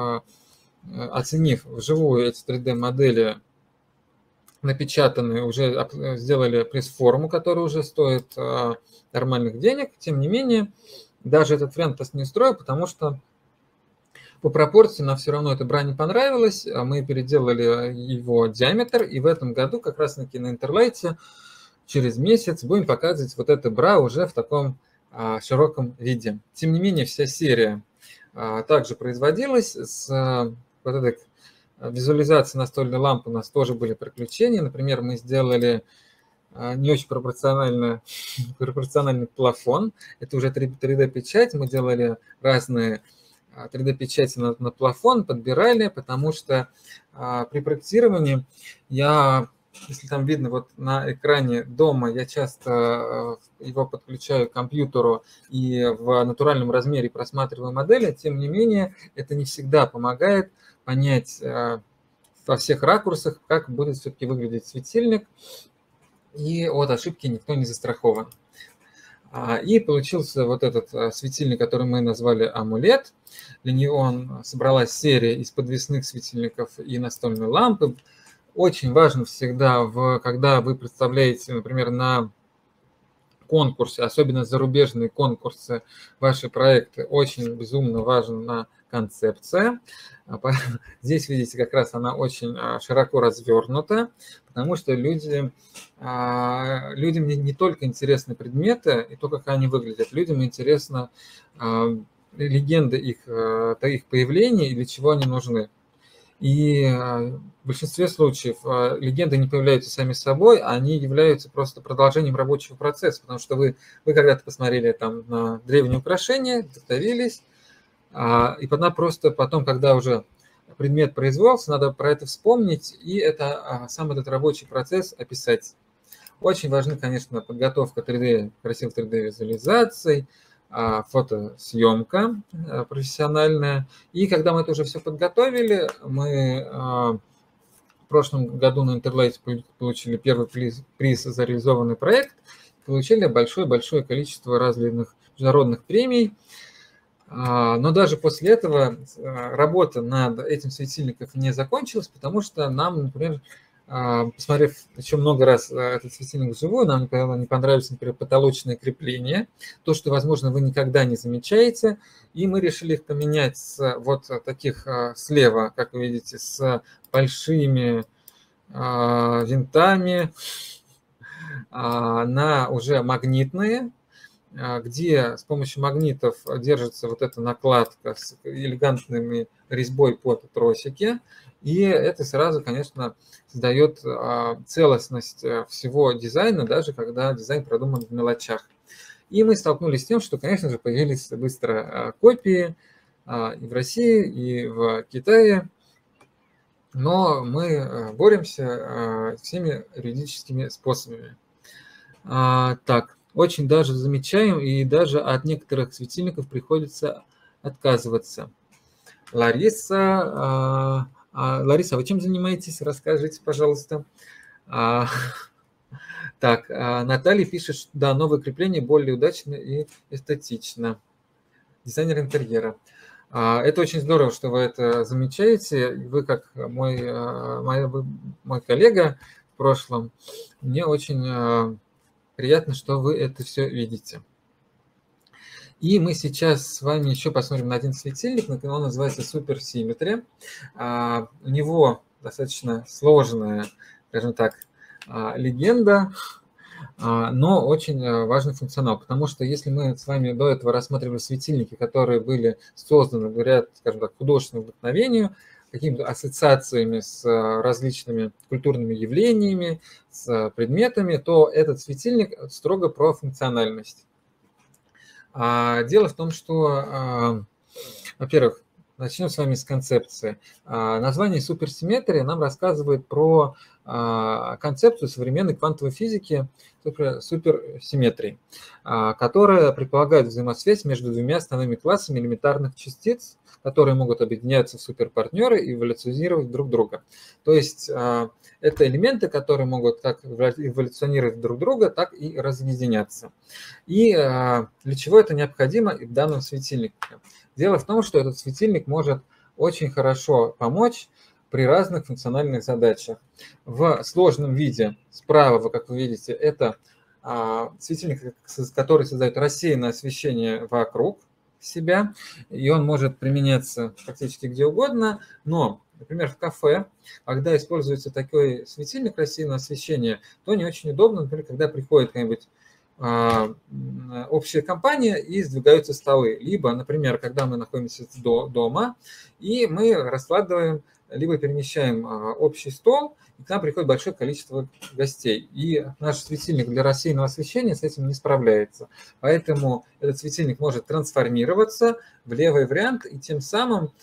оценив вживую эти три дэ-модели, напечатанные, уже сделали пресс-форму, которая уже стоит а, нормальных денег. Тем не менее, даже этот вариант нас не устроил, потому что по пропорции нам все равно эта бра не понравилась. Мы переделали его диаметр, и в этом году как раз-таки на Интерлайте через месяц будем показывать вот это бра уже в таком а, широком виде. Тем не менее, вся серия а, также производилась с а, вот этой визуализации настольной лампы. У нас тоже были приключения. Например, мы сделали не очень пропорциональный, пропорциональный плафон. Это уже три дэ-печать. Мы делали разные три дэ-печати на, на плафон, подбирали, потому что а, при проектировании я, если там видно вот на экране дома, я часто а, его подключаю к компьютеру и в натуральном размере просматриваю модели. Тем не менее, это не всегда помогает понять э, во всех ракурсах, как будет все-таки выглядеть светильник, и от ошибки никто не застрахован. А, и получился вот этот а, светильник, который мы назвали амулет. Для него собралась серия из подвесных светильников и настольной лампы. Очень важно всегда, в, когда вы представляете, например, на конкурсе, особенно зарубежные конкурсы, ваши проекты, очень безумно важна концепция. Здесь, видите, как раз она очень широко развернута, потому что люди, людям не только интересны предметы и то, как они выглядят, людям интересна легенда их, их появления и для чего они нужны. И в большинстве случаев легенды не появляются сами собой, они являются просто продолжением рабочего процесса, потому что вы, вы когда-то посмотрели там на древние украшения, вдохновились, и потом просто потом, когда уже предмет производился, надо про это вспомнить и это, сам этот рабочий процесс описать. Очень важна, конечно, подготовка три дэ, красивых три дэ-визуализаций, фотосъемка профессиональная. И когда мы это уже все подготовили, мы в прошлом году на Интерлайте получили первый приз, приз за реализованный проект, получили большое-большое количество разных международных премий. Но даже после этого работа над этим светильником не закончилась, потому что нам, например, посмотрев еще много раз этот светильник вживую, нам не понравились, например, потолочные крепления, то, что, возможно, вы никогда не замечаете, и мы решили их поменять с вот таких слева, как вы видите, с большими винтами на уже магнитные, где с помощью магнитов держится вот эта накладка с элегантными резьбой под тросики. И это сразу, конечно, создает целостность всего дизайна, даже когда дизайн продуман в мелочах. И мы столкнулись с тем, что, конечно же, появились быстро копии и в России, и в Китае. Но мы боремся всеми юридическими способами. Так, очень даже замечаем, и даже от некоторых светильников приходится отказываться. Лариса, Лариса, вы чем занимаетесь? Расскажите, пожалуйста. Так, Наталья пишет, что да, новое крепление более удачно и эстетично. Дизайнер интерьера. Это очень здорово, что вы это замечаете. Вы, как мой, мой, мой коллега в прошлом, мне очень приятно, что вы это все видите. И мы сейчас с вами еще посмотрим на один светильник, он называется Super Symmetry. У него достаточно сложная, скажем так, легенда, но очень важный функционал, потому что если мы с вами до этого рассматривали светильники, которые были созданы, говорят, скажем так, художественному вдохновению, какими-то ассоциациями с различными культурными явлениями, с предметами, то этот светильник строго про функциональность. Дело в том, что, во-первых, начнем с вами с концепции. Название суперсимметрия нам рассказывает про концепцию современной квантовой физики суперсимметрии, которая предполагает взаимосвязь между двумя основными классами элементарных частиц, которые могут объединяться в суперпартнеры и эволюционировать друг друга. То есть это элементы, которые могут как эволюционировать друг друга, так и разъединяться. И для чего это необходимо в данном светильнике? Дело в том, что этот светильник может очень хорошо помочь при разных функциональных задачах. В сложном виде справа, как вы видите, это светильник, который создает рассеянное освещение вокруг себя, и он может применяться практически где угодно, но, например, в кафе, когда используется такой светильник рассеянного освещения, то не очень удобно, например, когда приходит какая-нибудь общая компания и сдвигаются столы. Либо, например, когда мы находимся дома, и мы раскладываем, либо перемещаем общий стол, и к нам приходит большое количество гостей. И наш светильник для рассеянного освещения с этим не справляется. Поэтому этот светильник может трансформироваться в левый вариант и тем самым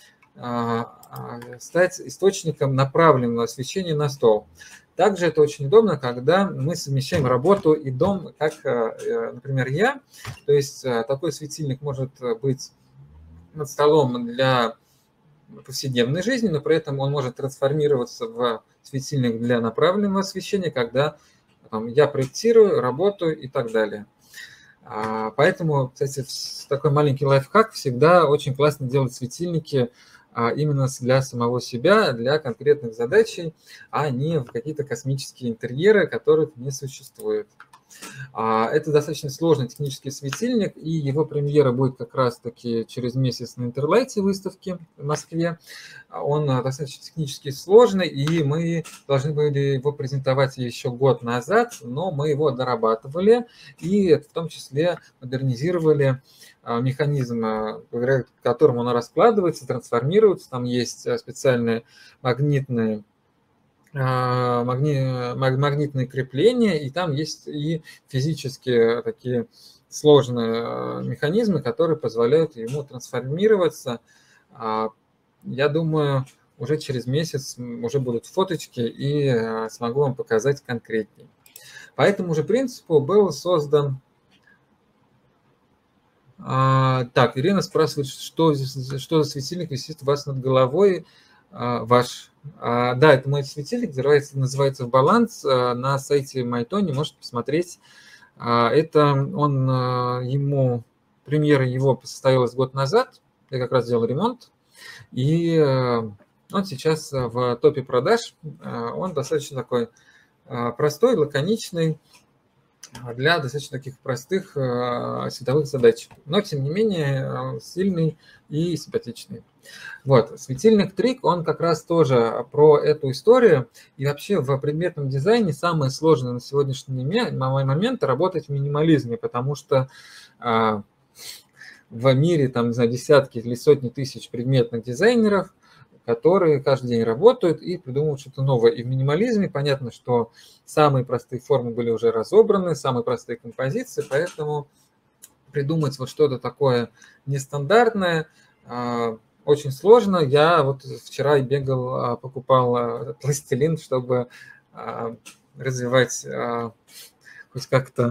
стать источником направленного освещения на стол. Также это очень удобно, когда мы совмещаем работу и дом, как, например, я. То есть такой светильник может быть над столом для повседневной жизни, но при этом он может трансформироваться в светильник для направленного освещения, когда там, я проектирую, работаю и так далее. Поэтому, кстати, такой маленький лайфхак: всегда очень классно делать светильники именно для самого себя, для конкретных задач, а не в какие-то космические интерьеры, которых не существует. Это достаточно сложный технический светильник, и его премьера будет как раз-таки через месяц на Интерлайте выставке в Москве. Он достаточно технически сложный, и мы должны были его презентовать еще год назад, но мы его дорабатывали, и в том числе модернизировали механизм, благодаря которому он раскладывается, трансформируется. Там есть специальные магнитные Магни... магнитные крепления, и там есть и физические такие сложные механизмы, которые позволяют ему трансформироваться. Я думаю, уже через месяц уже будут фоточки, и смогу вам показать конкретнее. По этому же принципу был создан... Так, Ирина спрашивает, что, что за светильник висит у вас над головой. Ваш. Да, это мой светильник, называется, называется «Баланс». На сайте Майтони можете посмотреть. Это он, ему премьера его состоялась год назад, я как раз делал ремонт, и он сейчас в топе продаж. Он достаточно такой простой, лаконичный, для достаточно таких простых световых задач, но тем не менее сильный и симпатичный. Вот, светильник Трик, он как раз тоже про эту историю. И вообще в предметном дизайне самое сложное на сегодняшний момент работать в минимализме, потому что а, в мире там, не знаю, десятки или сотни тысяч предметных дизайнеров, которые каждый день работают и придумывают что-то новое. И в минимализме понятно, что самые простые формы были уже разобраны, самые простые композиции, поэтому придумать вот что-то такое нестандартное очень сложно. Я вот вчера бегал, покупал пластилин, чтобы развивать хоть как-то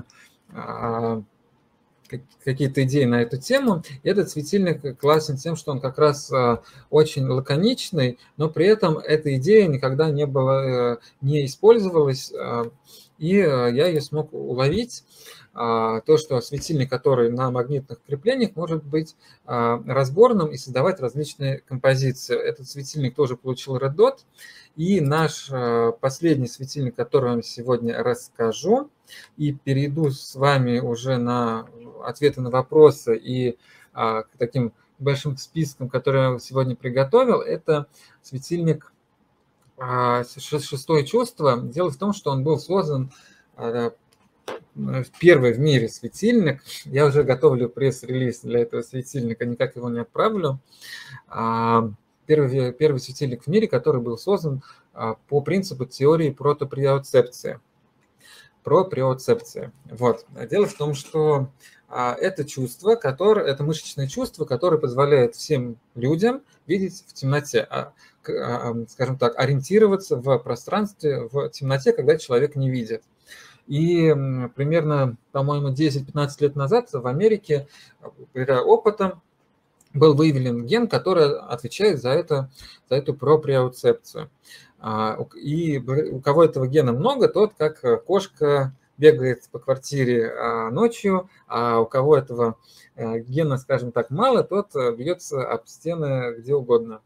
какие-то идеи на эту тему. И этот светильник классен тем, что он как раз очень лаконичный, но при этом эта идея никогда не была, не использовалась, и я ее смог уловить. То, что светильник, который на магнитных креплениях, может быть разборным и создавать различные композиции. Этот светильник тоже получил Red Dot. И наш последний светильник, который я вам сегодня расскажу, и перейду с вами уже на ответы на вопросы и а, к таким большим спискам, которые я сегодня приготовил, это светильник а, «Шестое чувство». Дело в том, что он был создан а, первый в мире светильник. Я уже готовлю пресс-релиз для этого светильника, никак его не отправлю. А, первый, первый светильник в мире, который был создан а, по принципу теории протоприоцепции. Про приоцепции. Вот. Дело в том, что а, это чувство, которое, это мышечное чувство, которое позволяет всем людям видеть в темноте, а, а, скажем так, ориентироваться в пространстве в темноте, когда человек не видит. И примерно, по-моему, десять-пятнадцать лет назад в Америке, благодаря опытам, был выявлен ген, который отвечает за, это, за эту проприоцепцию. И у кого этого гена много, тот как кошка бегает по квартире ночью, а у кого этого гена, скажем так, мало, тот бьется об стены где угодно.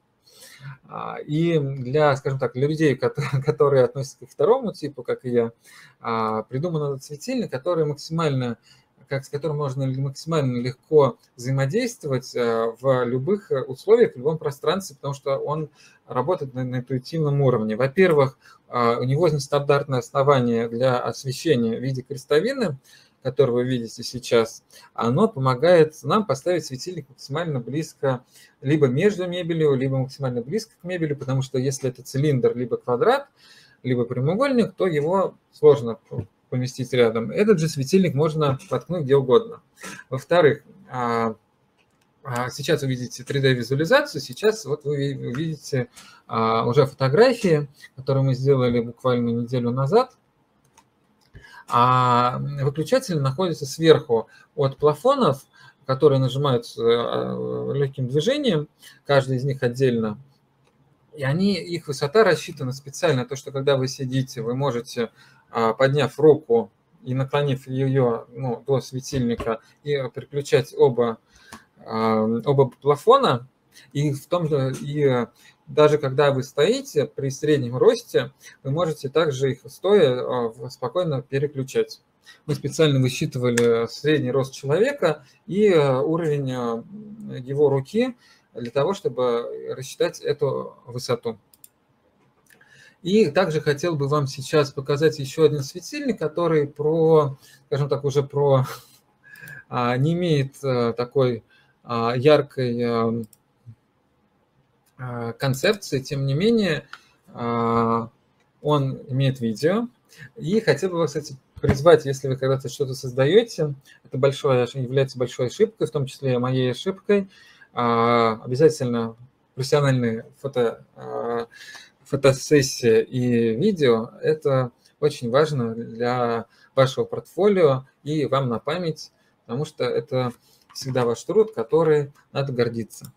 И для, скажем так, для людей, которые относятся ко второму типу, как и я, придуман этот светильник, который максимально, как, с которым можно максимально легко взаимодействовать в любых условиях, в любом пространстве, потому что он работает на, на интуитивном уровне. Во-первых, у него нестандартное основание для освещения в виде крестовины, который вы видите сейчас. Оно помогает нам поставить светильник максимально близко, либо между мебелью, либо максимально близко к мебели, потому что если это цилиндр, либо квадрат, либо прямоугольник, то его сложно поместить рядом. Этот же светильник можно воткнуть где угодно. Во-вторых, сейчас вы видите три дэ-визуализацию, сейчас вот вы видите уже фотографии, которые мы сделали буквально неделю назад. А выключатели находятся сверху от плафонов, которые нажимаются легким движением, каждый из них отдельно. И они, их высота рассчитана специально, то, что когда вы сидите, вы можете, подняв руку и наклонив ее ну, до светильника, и переключать оба, оба плафона. И в том же, и даже когда вы стоите при среднем росте, вы можете также их стоя спокойно переключать. Мы специально высчитывали средний рост человека и уровень его руки для того, чтобы рассчитать эту высоту. И также хотел бы вам сейчас показать еще один светильник, который про, скажем так, уже про не имеет такой яркой концепции, тем не менее, он имеет видео. И хотел бы вас, кстати, призвать, если вы когда-то что-то создаете, это большое, является большой ошибкой, в том числе моей ошибкой, обязательно профессиональные фото, фотосессии и видео, это очень важно для вашего портфолио и вам на память, потому что это всегда ваш труд, который надо гордиться.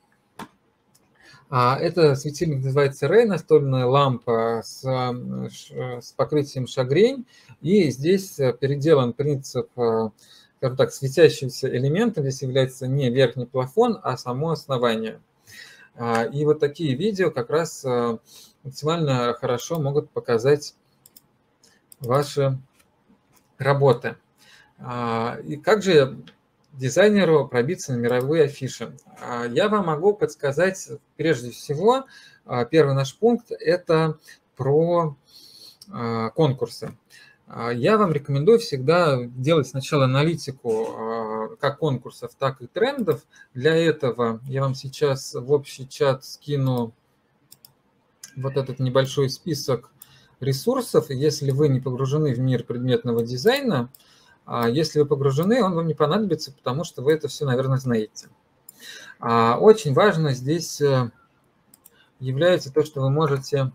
Это светильник называется Ray, настольная лампа с, с покрытием шагрень. И здесь переделан принцип, скажем так, светящимся элементом здесь является не верхний плафон, а само основание. И вот такие видео как раз максимально хорошо могут показать ваши работы. И как же дизайнеру пробиться на мировые афиши? Я вам могу подсказать, прежде всего, первый наш пункт – это про конкурсы. Я вам рекомендую всегда делать сначала аналитику как конкурсов, так и трендов. Для этого я вам сейчас в общий чат скину вот этот небольшой список ресурсов. Если вы не погружены в мир предметного дизайна, если вы погружены, он вам не понадобится, потому что вы это все, наверное, знаете. Очень важно здесь является то, что вы можете...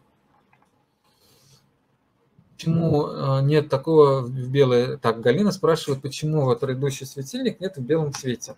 Почему нет такого в белое? Так, Галина спрашивает, почему вот предыдущий светильник нет в белом цвете.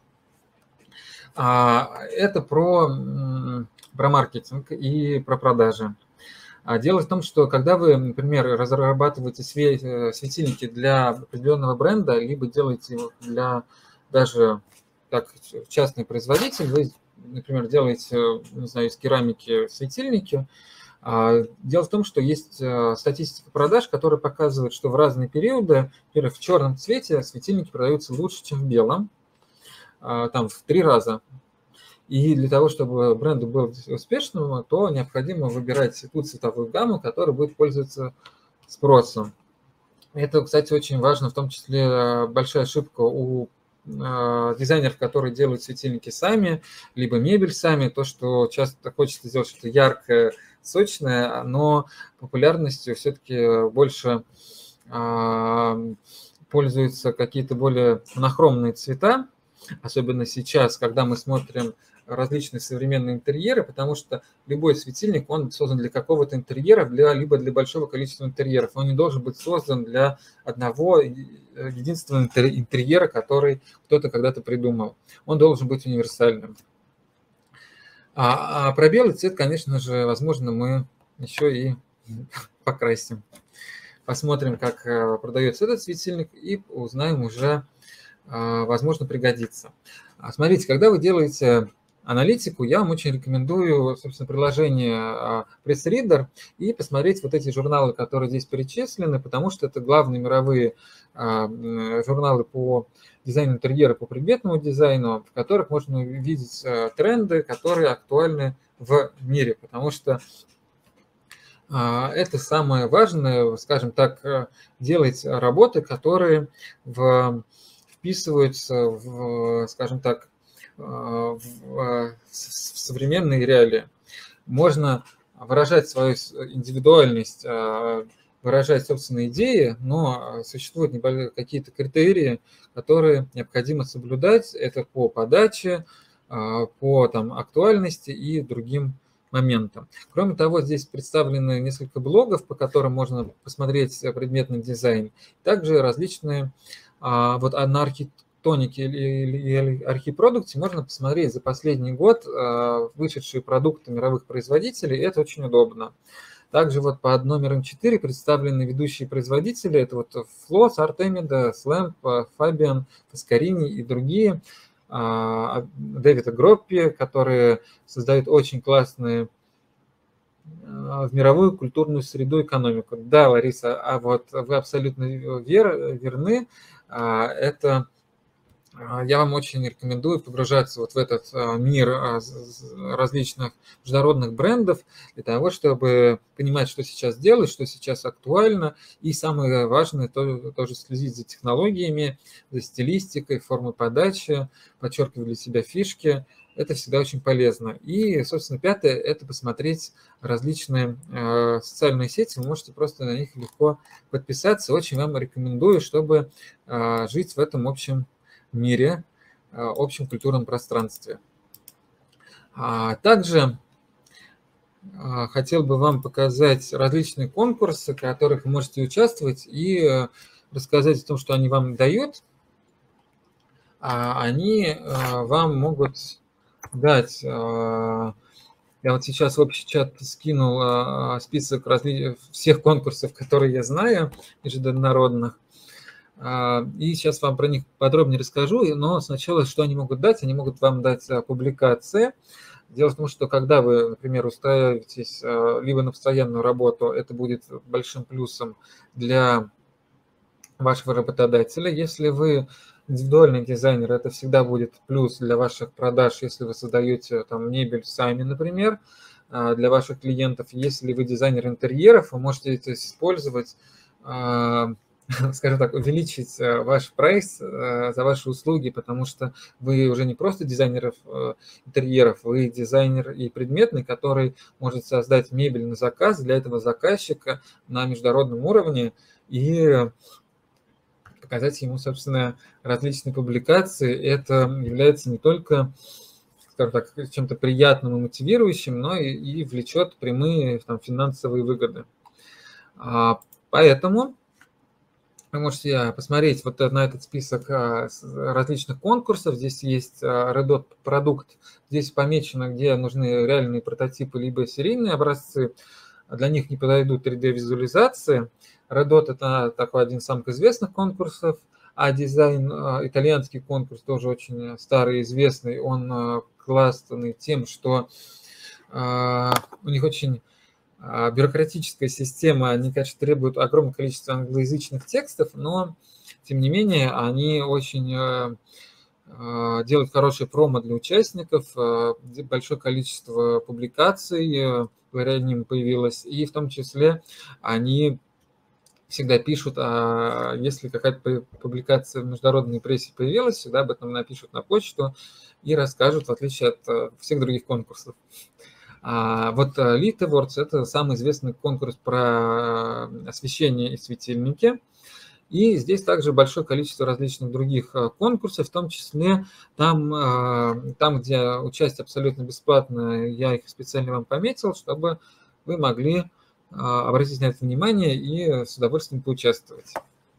Это про, про маркетинг и про продажи. Дело в том, что когда вы, например, разрабатываете светильники для определенного бренда, либо делаете его для даже так, частный производитель, вы, например, делаете, не знаю, из керамики светильники. Дело в том, что есть статистика продаж, которая показывает, что в разные периоды, например, в черном цвете светильники продаются лучше, чем в белом, там в три раза. И для того, чтобы бренд был успешным, то необходимо выбирать ту цветовую гамму, которая будет пользоваться спросом. Это, кстати, очень важно, в том числе большая ошибка у дизайнеров, которые делают светильники сами, либо мебель сами, то, что часто хочется сделать что-то яркое, сочное, но популярностью все-таки больше пользуются какие-то более монохромные цвета, особенно сейчас, когда мы смотрим различные современные интерьеры, потому что любой светильник, он создан для какого-то интерьера, для, либо для большого количества интерьеров. Он не должен быть создан для одного единственного интерьера, который кто-то когда-то придумал. Он должен быть универсальным. А, а про белый цвет, конечно же, возможно, мы еще и покрасим. Посмотрим, как продается этот светильник, и узнаем уже, возможно, пригодится. Смотрите, когда вы делаете аналитику, я вам очень рекомендую, собственно, приложение PressReader и посмотреть вот эти журналы, которые здесь перечислены, потому что это главные мировые журналы по дизайну интерьера, по предметному дизайну, в которых можно увидеть тренды, которые актуальны в мире, потому что это самое важное, скажем так, делать работы, которые в, вписываются в, скажем так, в, в современные реалии. Можно выражать свою индивидуальность, выражать собственные идеи, но существуют какие-то критерии, которые необходимо соблюдать. Это по подаче, по там, актуальности и другим моментам. Кроме того, здесь представлены несколько блогов, по которым можно посмотреть предметный дизайн. Также различные, вот на архитектонике или архипродукте можно посмотреть за последний год вышедшие продукты мировых производителей. Это очень удобно. Также вот под номером четыре представлены ведущие производители. Это вот Floss, Artemida, Slamp, Fabian, Foscarini и другие. Дэвида Гроппи, которые создают очень классные в мировую культурную среду экономику. Да, Лариса, а вот вы абсолютно вер, верны. Это я вам очень рекомендую погружаться вот в этот мир различных международных брендов для того, чтобы понимать, что сейчас делать, что сейчас актуально. И самое важное, тоже, тоже следить за технологиями, за стилистикой, формой подачи, подчеркивать для себя фишки. Это всегда очень полезно. И, собственно, пятое – это посмотреть различные э, социальные сети. Вы можете просто на них легко подписаться. Очень вам рекомендую, чтобы э, жить в этом общем мире, общем культурном пространстве. Также хотел бы вам показать различные конкурсы, в которых вы можете участвовать, и рассказать о том, что они вам дают. Они вам могут дать... Я вот сейчас в общий чат скинул список разли... всех конкурсов, которые я знаю, международных. И сейчас вам про них подробнее расскажу, но сначала, что они могут дать? Они могут вам дать публикации. Дело в том, что когда вы, например, устраиваетесь либо на постоянную работу, это будет большим плюсом для вашего работодателя. Если вы индивидуальный дизайнер, это всегда будет плюс для ваших продаж, если вы создаете там мебель сами, например, для ваших клиентов. Если вы дизайнер интерьеров, вы можете это использовать, скажем так, увеличить ваш прайс за ваши услуги, потому что вы уже не просто дизайнер интерьеров, вы дизайнер и предметный, который может создать мебель на заказ для этого заказчика на международном уровне и показать ему, собственно, различные публикации. Это является не только, скажем так, чем-то приятным и мотивирующим, но и, и влечет прямые там, финансовые выгоды. Поэтому вы можете посмотреть вот на этот список различных конкурсов. Здесь есть Red Dot продукт. Здесь помечено, где нужны реальные прототипы либо серийные образцы. Для них не подойдут три дэ-визуализации. Red Dot – это такой один из самых известных конкурсов, а дизайн, итальянский конкурс, тоже очень старый и известный. Он классный тем, что у них очень бюрократическая система, они, конечно, требуют огромное количество англоязычных текстов, но, тем не менее, они очень делают хорошее промо для участников, большое количество публикаций благодаря ним появилось, и в том числе они всегда пишут, а если какая-то публикация в международной прессе появилась, всегда об этом напишут на почту и расскажут, в отличие от всех других конкурсов. А вот Lit Awards – это самый известный конкурс про освещение и светильники. И здесь также большое количество различных других конкурсов, в том числе там, там где участие абсолютно бесплатное, я их специально вам пометил, чтобы вы могли обратить на это внимание и с удовольствием поучаствовать.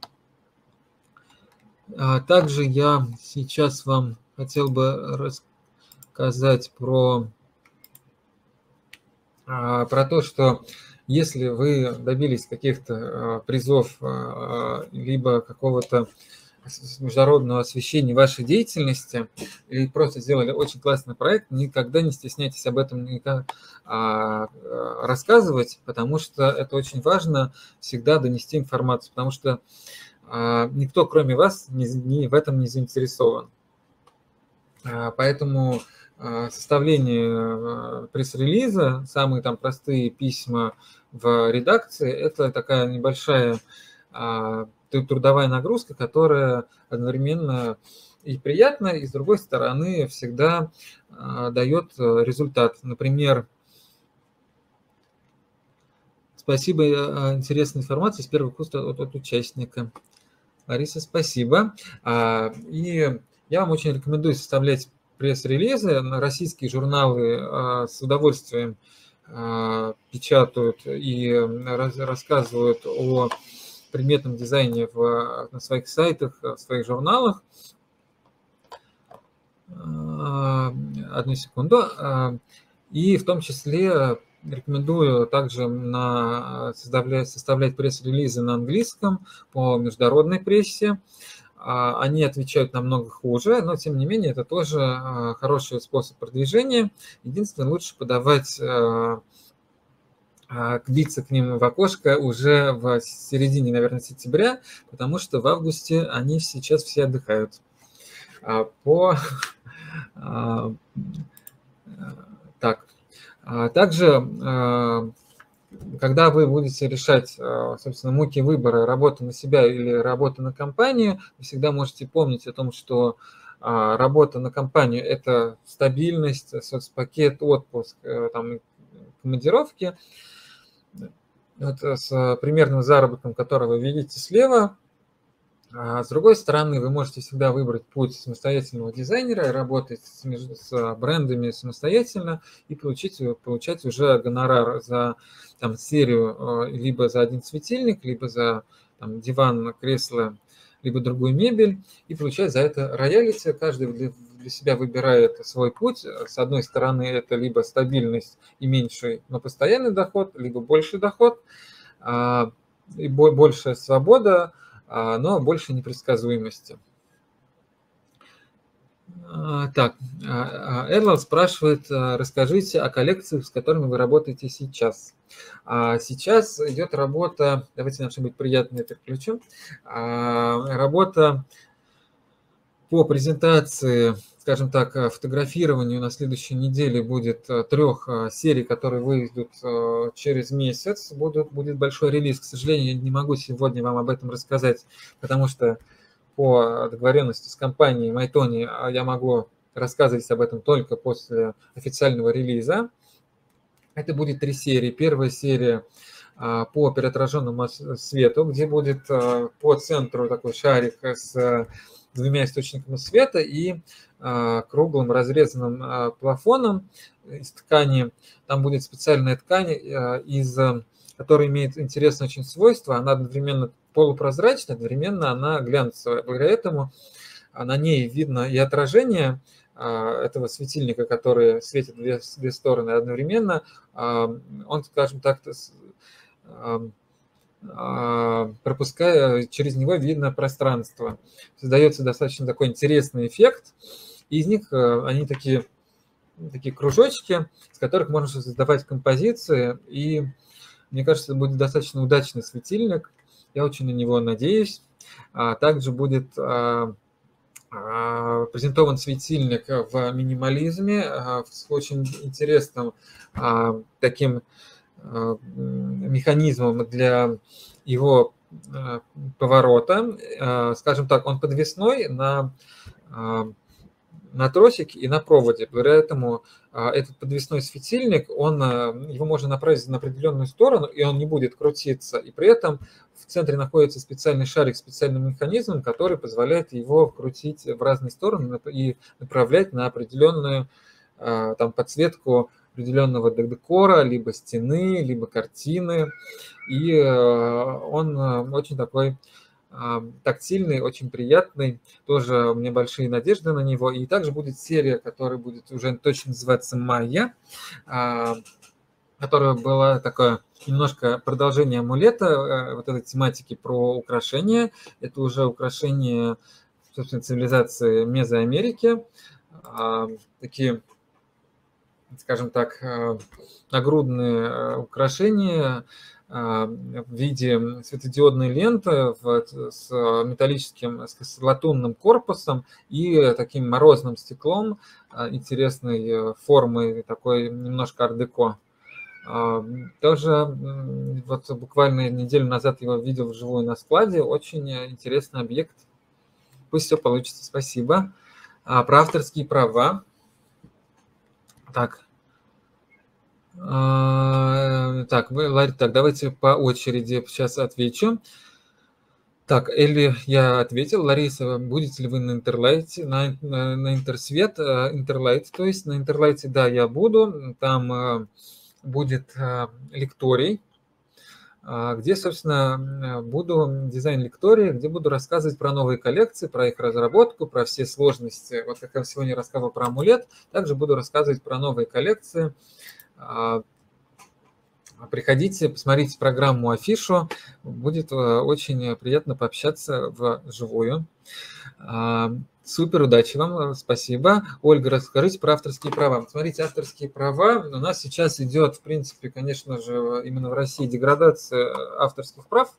Также я сейчас вам хотел бы рассказать про... про то, что если вы добились каких-то призов либо какого-то международного освещения вашей деятельности или просто сделали очень классный проект, никогда не стесняйтесь об этом рассказывать, потому что это очень важно всегда донести информацию, потому что никто, кроме вас, не, в этом не заинтересован. Поэтому составление пресс-релиза, самые там простые письма в редакции, это такая небольшая трудовая нагрузка, которая одновременно и приятна, и с другой стороны всегда дает результат. Например, спасибо, интересная информация с первых уст от, от участника. Лариса, спасибо. И я вам очень рекомендую составлять пресс-релизы. Российские журналы с удовольствием печатают и рассказывают о предметном дизайне в, на своих сайтах, в своих журналах. Одну секунду. И в том числе рекомендую также на составлять, составлять пресс-релизы на английском по международной прессе. Они отвечают намного хуже, но тем не менее это тоже хороший способ продвижения. Единственное, лучше подавать, биться к ним в окошко уже в середине, наверное, сентября, потому что в августе они сейчас все отдыхают. По... Так. Также, когда вы будете решать, собственно, муки выбора, работа на себя или работа на компанию, вы всегда можете помнить о том, что работа на компанию – это стабильность, соцпакет, отпуск, там, командировки. Вот с примерным заработком, который вы видите слева. А с другой стороны, вы можете всегда выбрать путь самостоятельного дизайнера, работать с, с брендами самостоятельно и получить, получать уже гонорар за там, серию, либо за один светильник, либо за там, диван, кресло, либо другую мебель, и получать за это роялити. Каждый для, для себя выбирает свой путь. С одной стороны, это либо стабильность и меньший, но постоянный доход, либо больший доход, и большая свобода. но больше непредсказуемости. Так, Эрлан спрашивает, расскажите о коллекциях, с которыми вы работаете сейчас. Сейчас идет работа, давайте на что-нибудь приятное переключим, работа по презентации, скажем так, фотографированию на следующей неделе будет трех серий, которые выйдут через месяц. Будут, будет большой релиз. К сожалению, я не могу сегодня вам об этом рассказать, потому что по договоренности с компанией Mytoni я могу рассказывать об этом только после официального релиза. Это будет три серии. Первая серия по переотраженному свету, где будет по центру такой шарик с двумя источниками света и круглым разрезанным плафоном из ткани. Там будет специальная ткань, из, которая имеет интересное очень свойство. Она одновременно полупрозрачная, одновременно она глянцевая. Благодаря этому на ней видно и отражение этого светильника, который светит в две, две стороны, одновременно он, скажем так, пропуская, через него видно пространство. Создается достаточно такой интересный эффект. Из них они такие, такие кружочки, с которых можно создавать композиции. И мне кажется, это будет достаточно удачный светильник. Я очень на него надеюсь. Также будет презентован светильник в минимализме с очень интересным таким механизмом для его поворота. Скажем так, он подвесной на, на тросике и на проводе. Благодаря этому этот подвесной светильник, он, его можно направить на определенную сторону, и он не будет крутиться. И при этом в центре находится специальный шарик, специальный механизм, который позволяет его крутить в разные стороны и направлять на определенную там, подсветку определенного декора, либо стены, либо картины. И он очень такой тактильный, очень приятный. Тоже у меня большие надежды на него. И также будет серия, которая будет уже точно называться «Майя», которая была такое немножко продолжение амулета, вот этой тематики про украшения. Это уже украшения, собственно, цивилизации Мезоамерики. Такие, скажем так, нагрудные украшения в виде светодиодной ленты с металлическим, с латунным корпусом и таким морозным стеклом интересной формы, такой немножко ар-деко. Тоже вот буквально неделю назад его видел вживую на складе. Очень интересный объект. Пусть все получится. Спасибо. Про авторские права. Так. Так, вы, Ларри, так, давайте по очереди сейчас отвечу. Так, Элли, я ответил. Лариса, будете ли вы на Интерлайте, на, на, на Интерсвет, Интерлайт, то есть на Интерлайте, да, я буду. Там будет лекторий, где, собственно, буду дизайн-лектории, где буду рассказывать про новые коллекции, про их разработку, про все сложности. Вот как я сегодня рассказывал про амулет, также буду рассказывать про новые коллекции. Приходите, посмотрите программу, афишу. Будет очень приятно пообщаться вживую. Супер, удачи вам, спасибо. Ольга, расскажите про авторские права. Смотрите, авторские права. У нас сейчас идет, в принципе, конечно же, именно в России деградация авторских прав.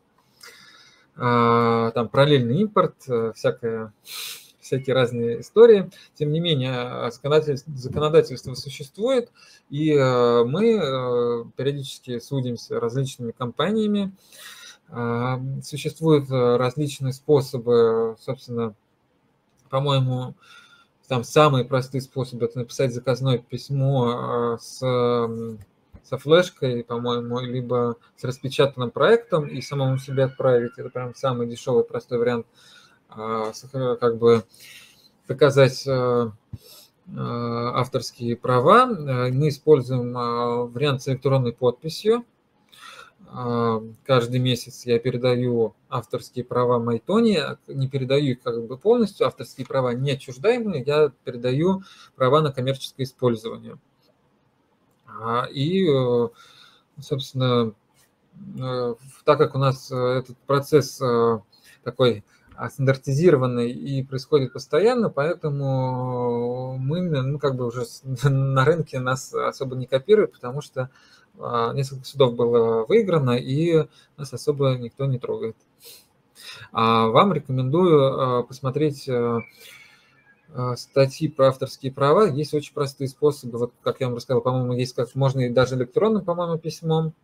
Там параллельный импорт, всякое, всякие разные истории. Тем не менее, законодательство, законодательство существует, и мы периодически судимся различными компаниями. Существуют различные способы, собственно, по-моему, там самый простой способ – это написать заказное письмо с, со флешкой, по-моему, либо с распечатанным проектом и самому себе отправить. Это прям самый дешевый, простой вариант, как бы доказать авторские права. Мы используем вариант с электронной подписью. Каждый месяц я передаю авторские права Mytoni, не передаю их как бы полностью, авторские права не отчуждаемые, я передаю права на коммерческое использование. И, собственно, так как у нас этот процесс такой стандартизированный и происходит постоянно, поэтому мы, ну, как бы уже на рынке нас особо не копируют, потому что несколько судов было выиграно, и нас особо никто не трогает. Вам рекомендую посмотреть статьи про авторские права. Есть очень простые способы. Вот, как я вам рассказал, по-моему, есть как можно и даже электронным, по-моему, письмом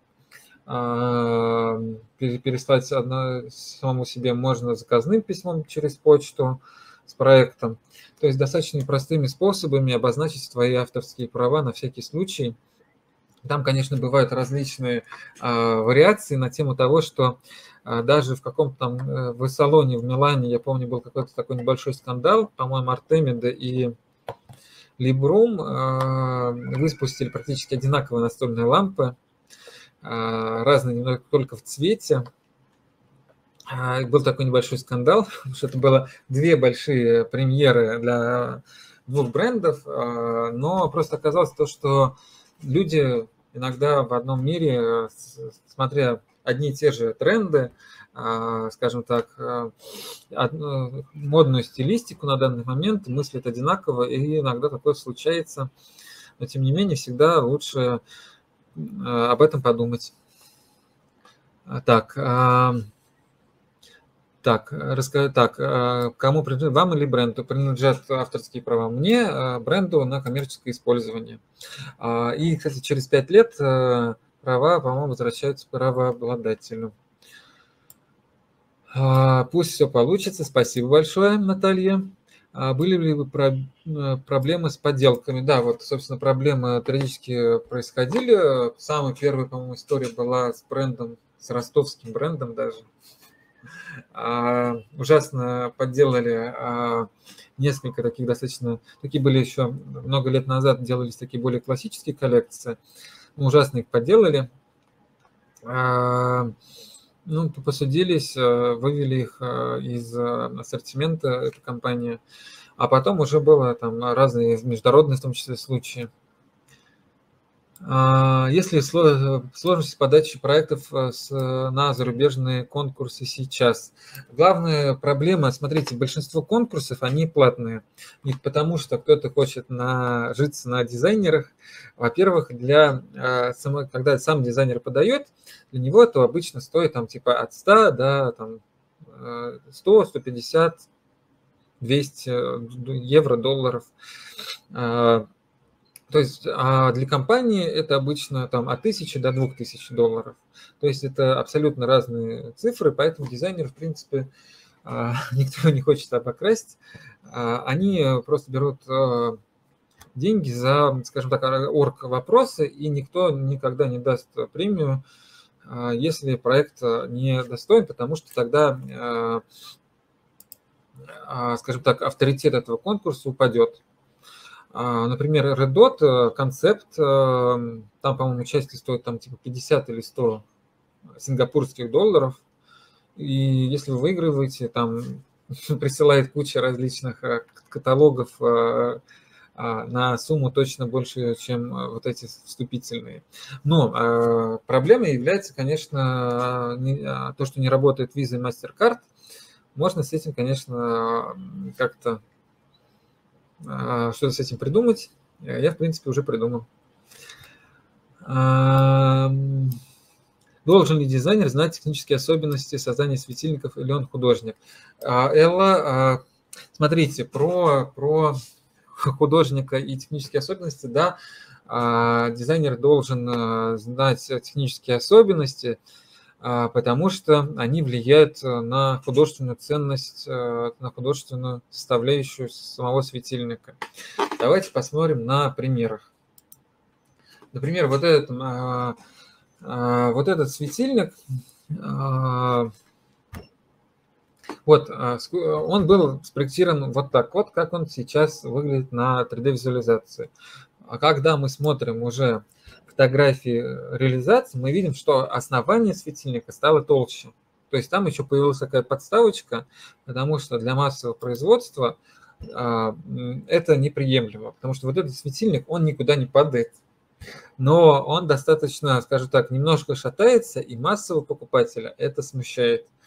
переслать одно, самому себе, можно заказным письмом через почту с проектом. То есть достаточно простыми способами обозначить свои авторские права на всякий случай. Там, конечно, бывают различные а, вариации на тему того, что а, даже в каком-то там в салоне в Милане, я помню, был какой-то такой небольшой скандал, по-моему, Артемида и Librem а, выпустили практически одинаковые настольные лампы, а, разные немного только в цвете. А, был такой небольшой скандал, потому что это было две большие премьеры для двух брендов, а, но просто оказалось то, что люди иногда в одном мире, смотря одни и те же тренды, скажем так, модную стилистику на данный момент, мыслят одинаково, и иногда такое случается. Но, тем не менее, всегда лучше об этом подумать. Так, Так, расскажи, так, кому принадлежит, вам или бренду принадлежат авторские права? Мне, бренду на коммерческое использование. И, кстати, через пять лет права, по-моему, возвращаются правообладателю. Пусть все получится. Спасибо большое, Наталья. Были ли проблемы с подделками? Да, вот, собственно, проблемы периодически происходили. Самая первая, по-моему, история была с брендом, с ростовским брендом даже. Ужасно подделали несколько таких достаточно, такие были еще много лет назад, делались такие более классические коллекции, ужасно их подделали, ну, посудились, вывели их из ассортимента этой компании, а потом уже было там разные международные, в том числе, случаи. Есть ли сложности подачи проектов на зарубежные конкурсы сейчас? Главная проблема, смотрите, большинство конкурсов, они платные. Не потому, что кто-то хочет нажиться на дизайнерах. Во-первых, для, когда сам дизайнер подает, для него это обычно стоит там, типа от ста до там, сто, сто пятьдесят, двести евро, долларов. То есть а для компании это обычно там, от тысячи до двух тысяч долларов. То есть это абсолютно разные цифры, поэтому дизайнер, в принципе, никто не хочет обокрасть. Они просто берут деньги за, скажем так, орг-вопросы, и никто никогда не даст премию, если проект не достоин, потому что тогда, скажем так, авторитет этого конкурса упадет. Например, Red Dot концепт, там, по-моему, участие стоит там типа пятьдесят или сто сингапурских долларов. И если вы выигрываете, там присылает куча различных каталогов на сумму точно больше, чем вот эти вступительные. Но проблемой является, конечно, то, что не работает Visa и MasterCard. Можно с этим, конечно, как-то что-то с этим придумать. Я, в принципе, уже придумал. Должен ли дизайнер знать технические особенности создания светильников, или он художник? Элла, смотрите, про, про художника и технические особенности, да, дизайнер должен знать технические особенности, потому что они влияют на художественную ценность, на художественную составляющую самого светильника. Давайте посмотрим на примерах. Например, вот этот, вот этот светильник, вот, он был спроектирован вот так вот, как он сейчас выглядит на три дэ-визуализации. А когда мы смотрим уже фотографии реализации, мы видим, что основание светильника стало толще. То есть там еще появилась такая подставочка, потому что для массового производства а, это неприемлемо, потому что вот этот светильник, он никуда не падает. Но он достаточно, скажем так, немножко шатается, и массового покупателя это смущает.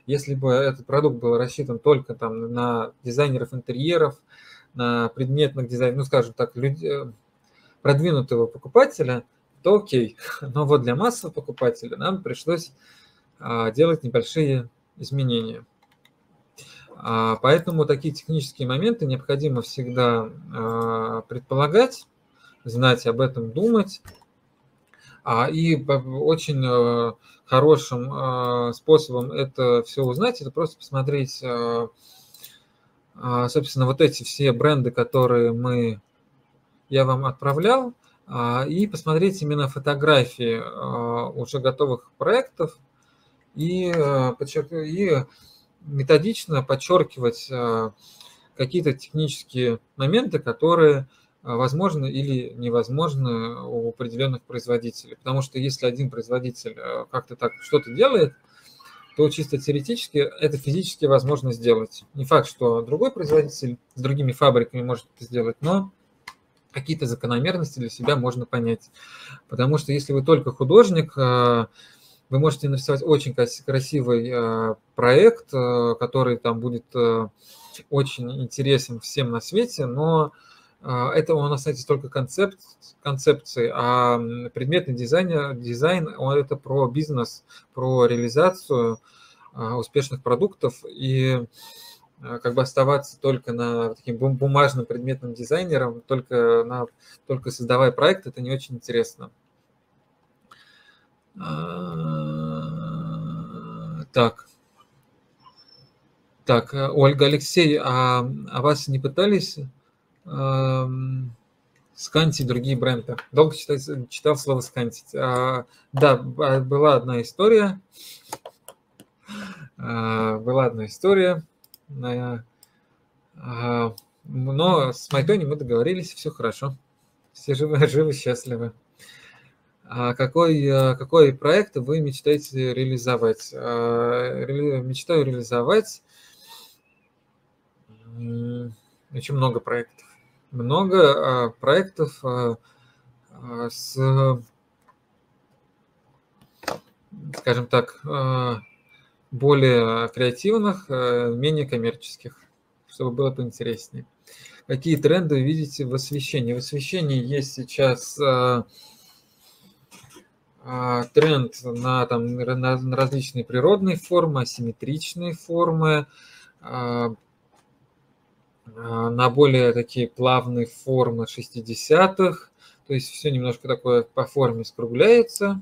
Если бы этот продукт был рассчитан только там на дизайнеров интерьеров, на предметных дизайнеров, ну, скажем так, люди, продвинутого покупателя, то окей. Но вот для массового покупателя нам пришлось а, делать небольшие изменения. А, поэтому такие технические моменты необходимо всегда а, предполагать, знать об этом, думать. А, и очень а, хорошим а, способом это все узнать, это просто посмотреть, а, а, собственно, вот эти все бренды, которые мы, я вам отправлял, а, и посмотреть именно фотографии а, уже готовых проектов и, а, подчерк- и методично подчеркивать а, какие-то технические моменты, которые а, возможны или невозможны у определенных производителей. Потому что если один производитель а, как-то так что-то делает, то чисто теоретически это физически возможно сделать. Не факт, что другой производитель с другими фабриками может это сделать, но какие-то закономерности для себя можно понять. Потому что если вы только художник, а, вы можете нарисовать очень красивый а, проект, а, который там будет а, очень интересен всем на свете, но а, это у нас, кстати, только концепт, концепции, а предметный дизайн, дизайн он, это про бизнес, про реализацию а, успешных продуктов, и а, как бы оставаться только на таким бумажным предметным дизайнером, только, на, только создавая проект, это не очень интересно. Так. Так, Ольга, Алексей, а, а вас не пытались э, скантить другие бренды? Долго читал, читал слово скантить. А, да, была одна история. А, была одна история. А, но с Майтони мы договорились, все хорошо. Все живы, живы, счастливы. А какой, какой проект вы мечтаете реализовать? А, мечтаю реализовать очень много проектов. Много а, проектов а, а, с, скажем так, а, более креативных, а, менее коммерческих, чтобы было поинтереснее. Какие тренды вы видите в освещении? В освещении есть сейчас а, а, тренд на, там, на, на различные природные формы, асимметричные формы, а, на более такие плавные формы шестидесятых, то есть все немножко такое по форме скругляется,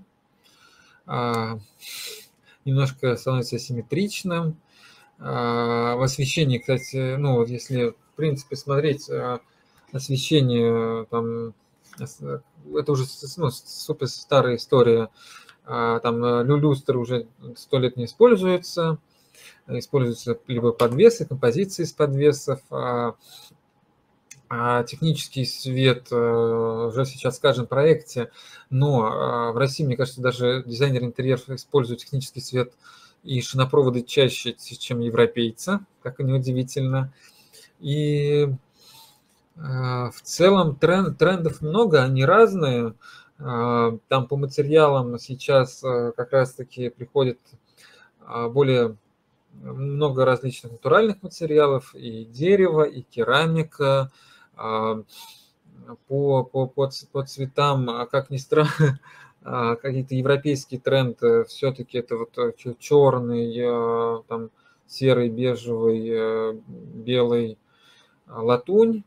немножко становится асимметричным. В освещении, кстати, ну вот если в принципе смотреть освещение, там, это уже ну, супер старая история, там люстры уже сто лет не используются. Используются либо подвесы, композиции из подвесов, а, а технический свет а, уже сейчас в каждом проекте, но а, в России, мне кажется, даже дизайнеры интерьеров используют технический свет и шинопроводы чаще, чем европейцы, как и неудивительно. И а, в целом тренд, трендов много, они разные. А, там по материалам сейчас а, как раз-таки приходят а, более много различных натуральных материалов, и дерево, и керамика, по, по, по, по цветам, как ни странно, какие-то европейские тренды, все-таки это вот черный, там, серый, бежевый, белый, латунь,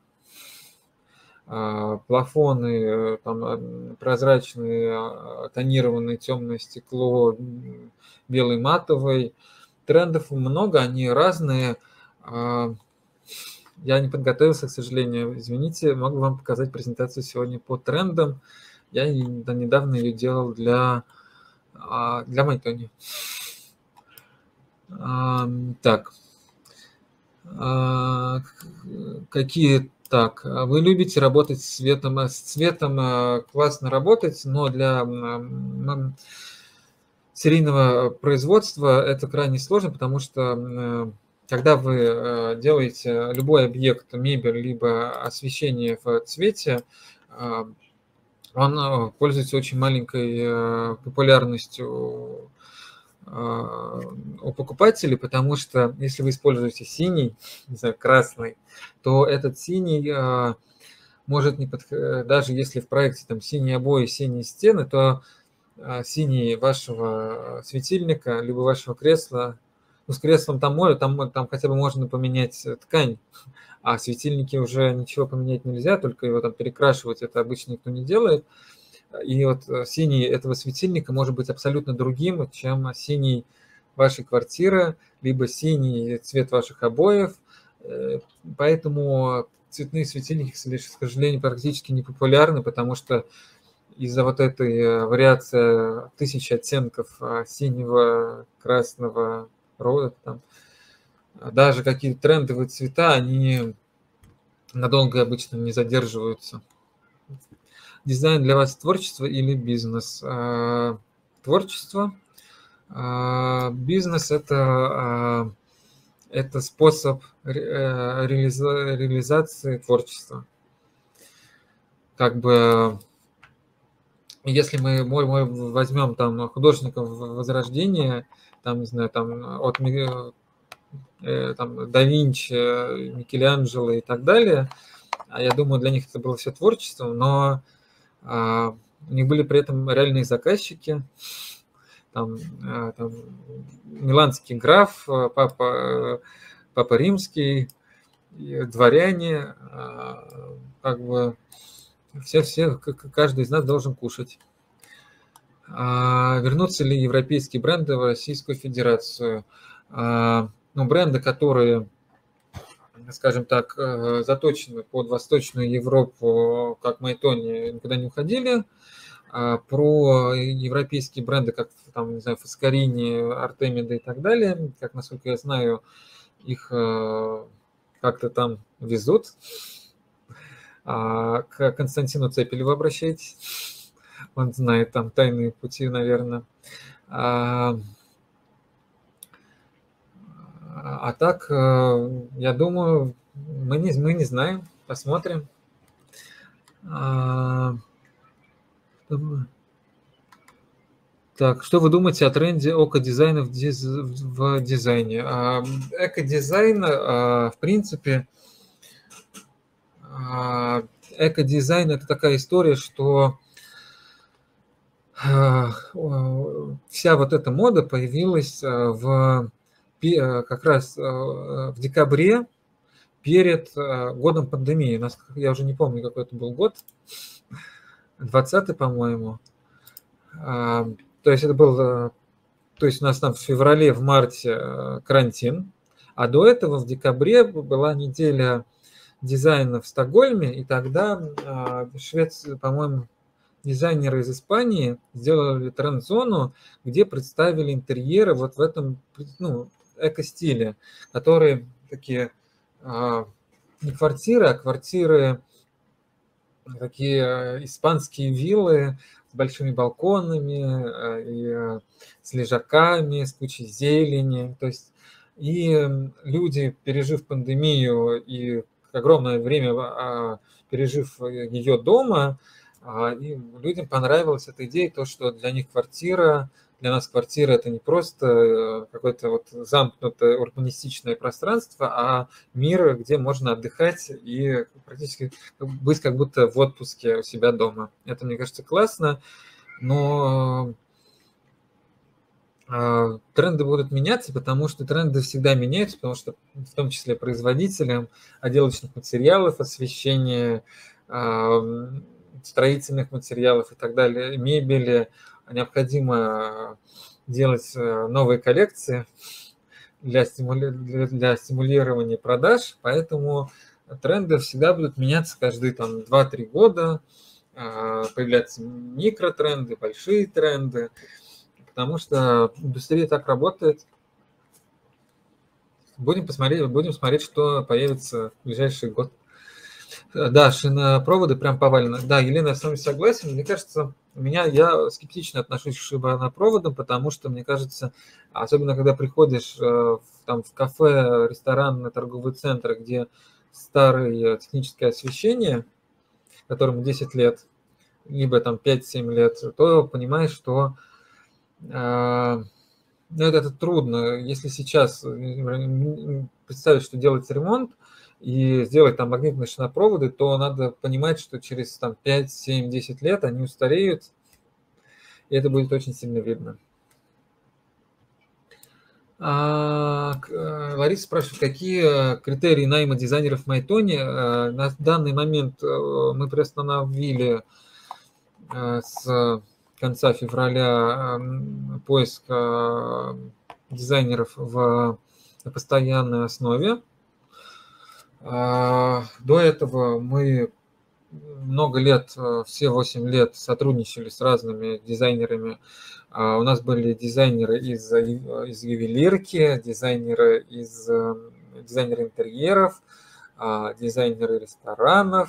плафоны, там, прозрачные, тонированное темное стекло, белый матовый. Трендов много, они разные. Я не подготовился, к сожалению. Извините, могу вам показать презентацию сегодня по трендам. Я недавно ее делал для, для Майтони. Так. Какие... Так, вы любите работать с цветом. С цветом классно работать, но для серийного производства это крайне сложно, потому что когда вы делаете любой объект, мебель, либо освещение в цвете, он пользуется очень маленькой популярностью у покупателей, потому что если вы используете синий, не знаю, красный, то этот синий может не подходить, даже если в проекте там синие обои, синие стены, то синий вашего светильника, либо вашего кресла, ну, с креслом там может, там, там хотя бы можно поменять ткань, а светильники уже ничего поменять нельзя, только его там перекрашивать, это обычно никто не делает. И вот синий этого светильника может быть абсолютно другим, чем синий вашей квартиры, либо синий цвет ваших обоев. Поэтому цветные светильники, к сожалению, практически не популярны, потому что из-за вот этой вариации тысячи оттенков синего, красного, розового, там, даже какие-то трендовые цвета, они надолго обычно не задерживаются. Дизайн для вас творчество или бизнес? Творчество. Бизнес – это, это способ реализации творчества. Как бы, если мы, мы, мы возьмем там художников Возрождения, там, не знаю, там от там, да Винчи, Микеланджело и так далее, я думаю, для них это было все творчество, но а, у них были при этом реальные заказчики, там, там миланский граф, папа, папа римский, дворяне, как бы все, все, каждый из нас должен кушать. А, вернутся ли европейские бренды в Российскую Федерацию? А, ну, бренды, которые, скажем так, заточены под Восточную Европу, как Майтони, никуда не уходили. А про европейские бренды, как там, не знаю, Фаскарини, Артемида и так далее, как, насколько я знаю, их как-то там везут. А к Константину Цепелеву обращайтесь. Он знает там тайные пути, наверное. А, а так, я думаю, мы не, мы не знаем. Посмотрим. А, так, что вы думаете о тренде эко-дизайна в, диз, в дизайне? А, эко-дизайн, а, в принципе, а, эко-дизайн – это такая история, что вся вот эта мода появилась в, как раз в декабре перед годом пандемии. Я уже не помню, какой это был год, двадцатый, по-моему. То есть это был, то есть у нас там в феврале, в марте карантин, а до этого в декабре была неделя дизайна в Стокгольме, и тогда Швеция, по-моему, дизайнеры из Испании сделали тренд-зону, где представили интерьеры вот в этом, ну, эко-стиле, которые такие а, не квартиры, а квартиры, такие испанские виллы с большими балконами, и с лежаками, с кучей зелени. То есть и люди, пережив пандемию и огромное время пережив ее дома, и людям понравилась эта идея, то, что для них квартира, для нас квартира – это не просто какое-то вот замкнутое урбанистичное пространство, а мир, где можно отдыхать и практически быть как будто в отпуске у себя дома. Это, мне кажется, классно, но тренды будут меняться, потому что тренды всегда меняются, потому что в том числе производителям отделочных материалов, освещения, строительных материалов и так далее, мебели, необходимо делать новые коллекции для, стимули... для стимулирования продаж, поэтому тренды всегда будут меняться каждые там два-три года, появляются микротренды, большие тренды, потому что индустрия так работает. Будем посмотреть, будем смотреть, что появится в ближайший год. Да, шинопроводы прям повалено. Да, Елена, я с вами согласен. Мне кажется, у меня, я скептично отношусь к шинопроводам, потому что, мне кажется, особенно когда приходишь там, в кафе, ресторан, на торговый центр, где старое техническое освещение, которому десять лет, либо там пять-семь лет, то понимаешь, что э, Ну, это, это трудно. Если сейчас представить, что делается ремонт, и сделать там магнитные шинопроводы, то надо понимать, что через там, пять, семь, десять лет они устареют, и это будет очень сильно видно. А, Лариса спрашивает, какие критерии найма дизайнеров в Майтоне? На данный момент мы приостановили с конца февраля поиск дизайнеров в, на постоянной основе. До этого мы много лет, все восемь лет сотрудничали с разными дизайнерами. У нас были дизайнеры из, из ювелирки, дизайнеры из дизайнеры интерьеров, дизайнеры ресторанов,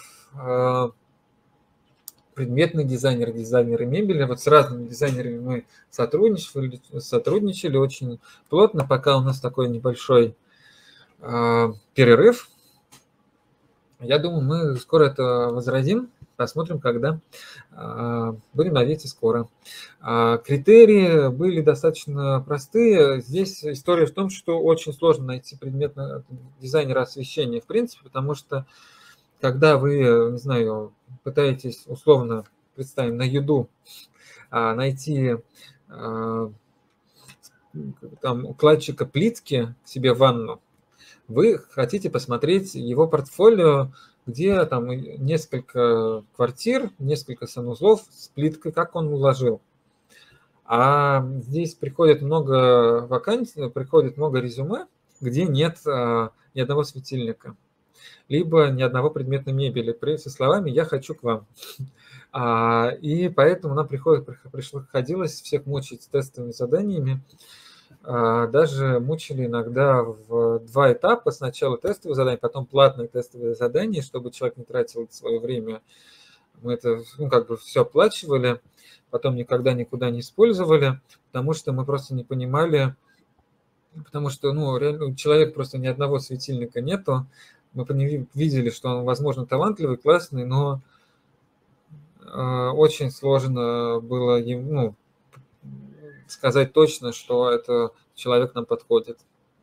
предметные дизайнеры, дизайнеры мебели. Вот с разными дизайнерами мы сотрудничали, сотрудничали очень плотно, пока у нас такой небольшой перерыв. Я думаю, мы скоро это возродим, посмотрим, когда. Будем надеяться, скоро. Критерии были достаточно простые. Здесь история в том, что очень сложно найти предметного дизайнера освещения, в принципе, потому что когда вы, не знаю, пытаетесь условно, представим, на Юду найти там укладчика плитки к себе в ванну, вы хотите посмотреть его портфолио, где там несколько квартир, несколько санузлов с плиткой, как он уложил. А здесь приходит много вакансий, приходит много резюме, где нет а, ни одного светильника, либо ни одного предмета мебели со словами «я хочу к вам». А, и поэтому нам приходит, приходилось всех мучить тестовыми заданиями. Даже мучили иногда в два этапа. Сначала тестовые задания, потом платные тестовые задания, чтобы человек не тратил свое время. Мы это, ну, как бы все оплачивали, потом никогда никуда не использовали, потому что мы просто не понимали, потому что, ну, реально, у человека просто ни одного светильника нету. Мы видели, что он, возможно, талантливый, классный, но э, очень сложно было ему, ну, сказать точно, что это человек нам подходит.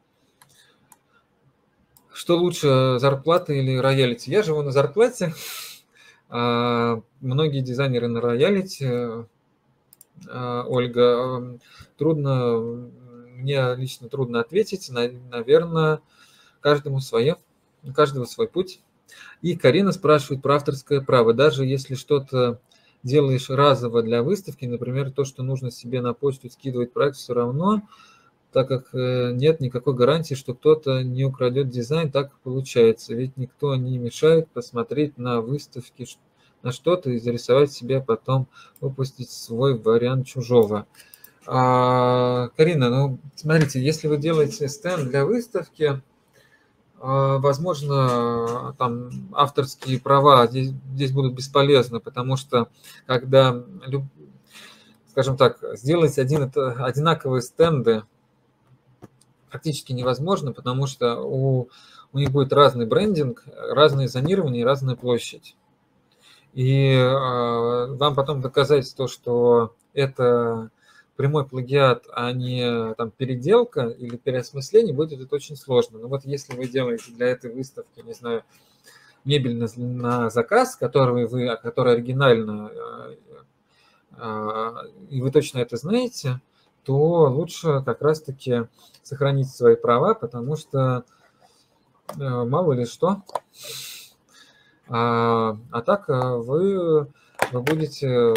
Что лучше, зарплата или роялити? Я живу на зарплате. Многие дизайнеры на роялити. Ольга, трудно, мне лично трудно ответить. Наверное, каждому свое, у каждого свой путь. И Карина спрашивает про авторское право. Даже если что-то делаешь разово для выставки, например, то, что нужно себе на почту скидывать проект, все равно, так как нет никакой гарантии, что кто-то не украдет дизайн, так получается. Ведь никто не мешает посмотреть на выставке на что-то и зарисовать себе, потом выпустить свой вариант чужого. А, Карина, ну, смотрите, если вы делаете стенд для выставки, возможно, там авторские права здесь, здесь будут бесполезны, потому что когда, скажем так, сделать один, одинаковые стенды практически невозможно, потому что у, у них будет разный брендинг, разное зонирование и разная площадь. И э, вам потом доказать то, что это прямой плагиат, а не там переделка или переосмысление, будет это очень сложно. Но вот если вы делаете для этой выставки, не знаю, мебель на, на заказ, который вы, который оригинально, э, э, и вы точно это знаете, то лучше как раз-таки сохранить свои права, потому что э, мало ли что. А, а так вы, вы будете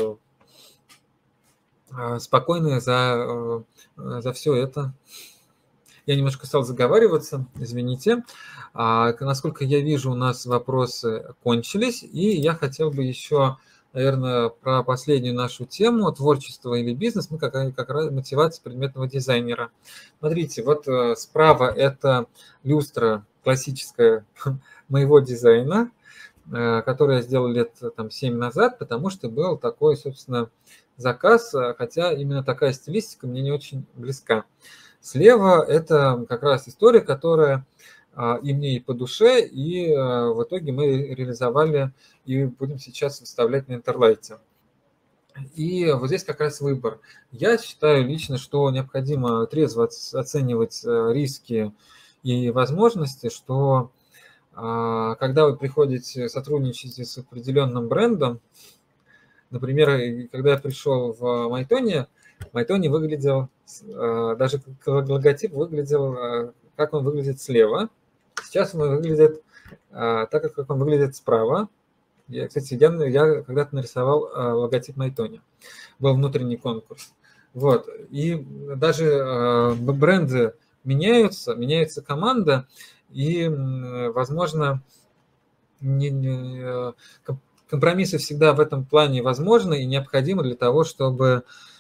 спокойны за, за все это. Я немножко стал заговариваться, извините. А, насколько я вижу, у нас вопросы кончились, и я хотел бы еще, наверное, про последнюю нашу тему, творчество или бизнес, мы как, как раз мотивация предметного дизайнера. Смотрите, вот справа это люстра классическая моего дизайна, который я сделал лет там, семь назад, потому что был такой, собственно, заказ, хотя именно такая стилистика мне не очень близка. Слева это как раз история, которая и мне и по душе, и в итоге мы реализовали и будем сейчас выставлять на Интерлайте. И вот здесь как раз выбор. Я считаю лично, что необходимо трезво оценивать риски и возможности, что когда вы приходите сотрудничать с определенным брендом, например, когда я пришел в Майтоне, Майтоне выглядел, даже логотип выглядел, как он выглядит слева. Сейчас он выглядит так, как он выглядит справа. Я, кстати, я, я когда-то нарисовал логотип Майтоне. Был внутренний конкурс. Вот. И даже бренды меняются, меняется команда, и, возможно, не, не, компромиссы всегда в этом плане возможны и необходимы для того, чтобы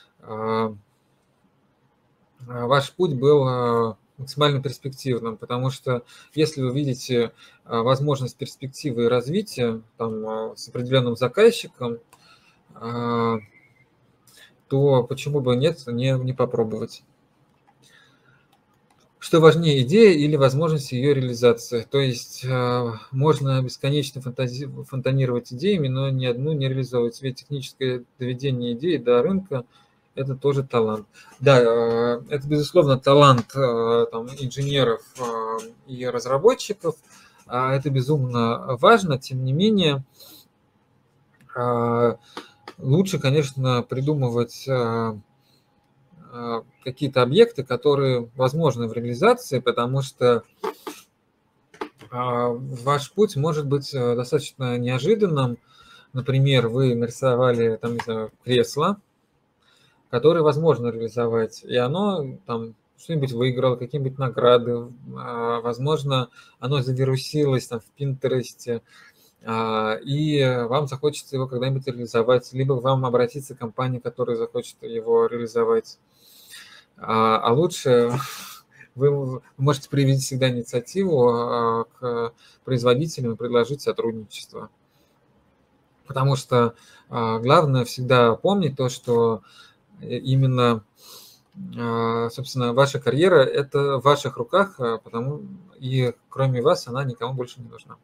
ваш путь был максимально перспективным, потому что если вы видите возможность перспективы и развития там, с определенным заказчиком, то почему бы нет, не, не попробовать. Что важнее, идея или возможность ее реализации? То есть можно бесконечно фантази... фонтанировать идеями, но ни одну не реализовывать. Ведь техническое доведение идеи до рынка – это тоже талант. Да, это, безусловно, талант там, инженеров и разработчиков. Это безумно важно. Тем не менее, лучше, конечно, придумывать какие-то объекты, которые возможны в реализации, потому что ваш путь может быть достаточно неожиданным. Например, вы нарисовали там, не знаю, кресло, которое возможно реализовать, и оно там что-нибудь выиграло, какие-нибудь награды, возможно, оно завирусилось там в Пинтересте, и вам захочется его когда-нибудь реализовать, либо вам обратится компания, которая захочет его реализовать. А лучше вы можете проявить всегда инициативу к производителям и предложить сотрудничество. Потому что главное всегда помнить то, что именно, собственно, ваша карьера – это в ваших руках, потому и кроме вас она никому больше не нужна.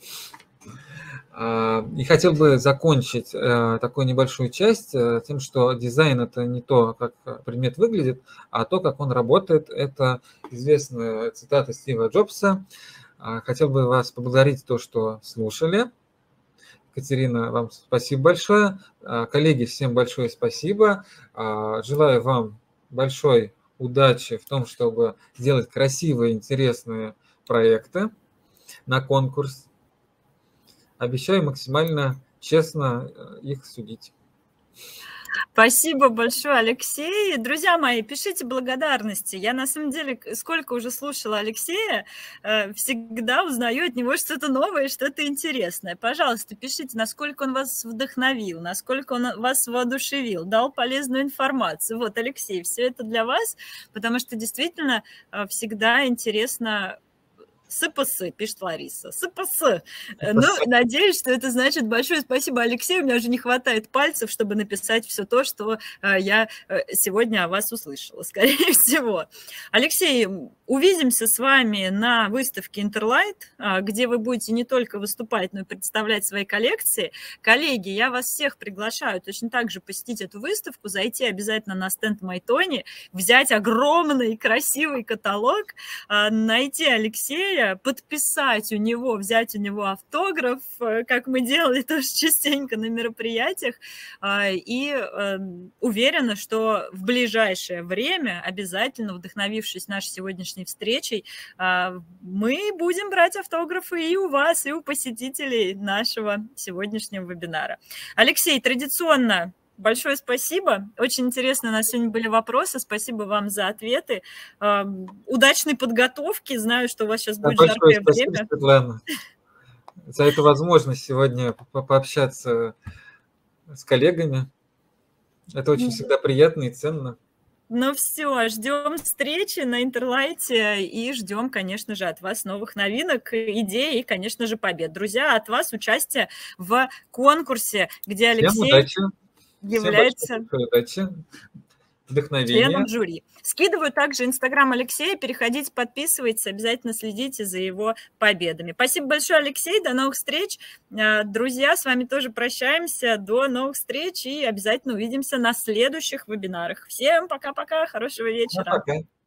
И хотел бы закончить такую небольшую часть тем, что дизайн – это не то, как предмет выглядит, а то, как он работает. Это известная цитата Стива Джобса. Хотел бы вас поблагодарить за то, что слушали. Екатерина, вам спасибо большое. Коллеги, всем большое спасибо. Желаю вам большой удачи в том, чтобы делать красивые, интересные проекты на конкурс. Обещаю максимально честно их судить. Спасибо большое, Алексей. Друзья мои, пишите благодарности. Я, на самом деле, сколько уже слушала Алексея, всегда узнаю от него что-то новое, что-то интересное. Пожалуйста, пишите, насколько он вас вдохновил, насколько он вас воодушевил, дал полезную информацию. Вот, Алексей, все это для вас, потому что действительно всегда интересно... СПС, пишет Лариса. СПС. Ну, надеюсь, что это значит большое спасибо, Алексей. У меня уже не хватает пальцев, чтобы написать все то, что я сегодня о вас услышала, скорее всего. Алексей, увидимся с вами на выставке Интерлайт, где вы будете не только выступать, но и представлять свои коллекции. Коллеги, я вас всех приглашаю точно так же посетить эту выставку, зайти обязательно на стенд Майтоне, взять огромный красивый каталог, найти Алексея, подписать у него, взять у него автограф, как мы делали тоже частенько на мероприятиях, и уверена, что в ближайшее время, обязательно, вдохновившись нашей сегодняшней встречей, мы будем брать автографы и у вас, и у посетителей нашего сегодняшнего вебинара. Алексей, традиционно большое спасибо. Очень интересно, у нас сегодня были вопросы. Спасибо вам за ответы. Удачной подготовки. Знаю, что у вас сейчас будет Большое жаркое спасибо, время. Светлана, за эту возможность сегодня по пообщаться с коллегами. Это очень всегда приятно и ценно. Ну все, ждем встречи на Интерлайте и ждем, конечно же, от вас новых новинок, идей и, конечно же, побед. Друзья, от вас участие в конкурсе, где Алексей... Всем удачи. является... Всем удачи. вдохновения. Членом жюри. Скидываю также Инстаграм Алексея, переходите, подписывайтесь, обязательно следите за его победами. Спасибо большое, Алексей, до новых встреч. Друзья, с вами тоже прощаемся, до новых встреч и обязательно увидимся на следующих вебинарах. Всем пока-пока, хорошего вечера. Пока.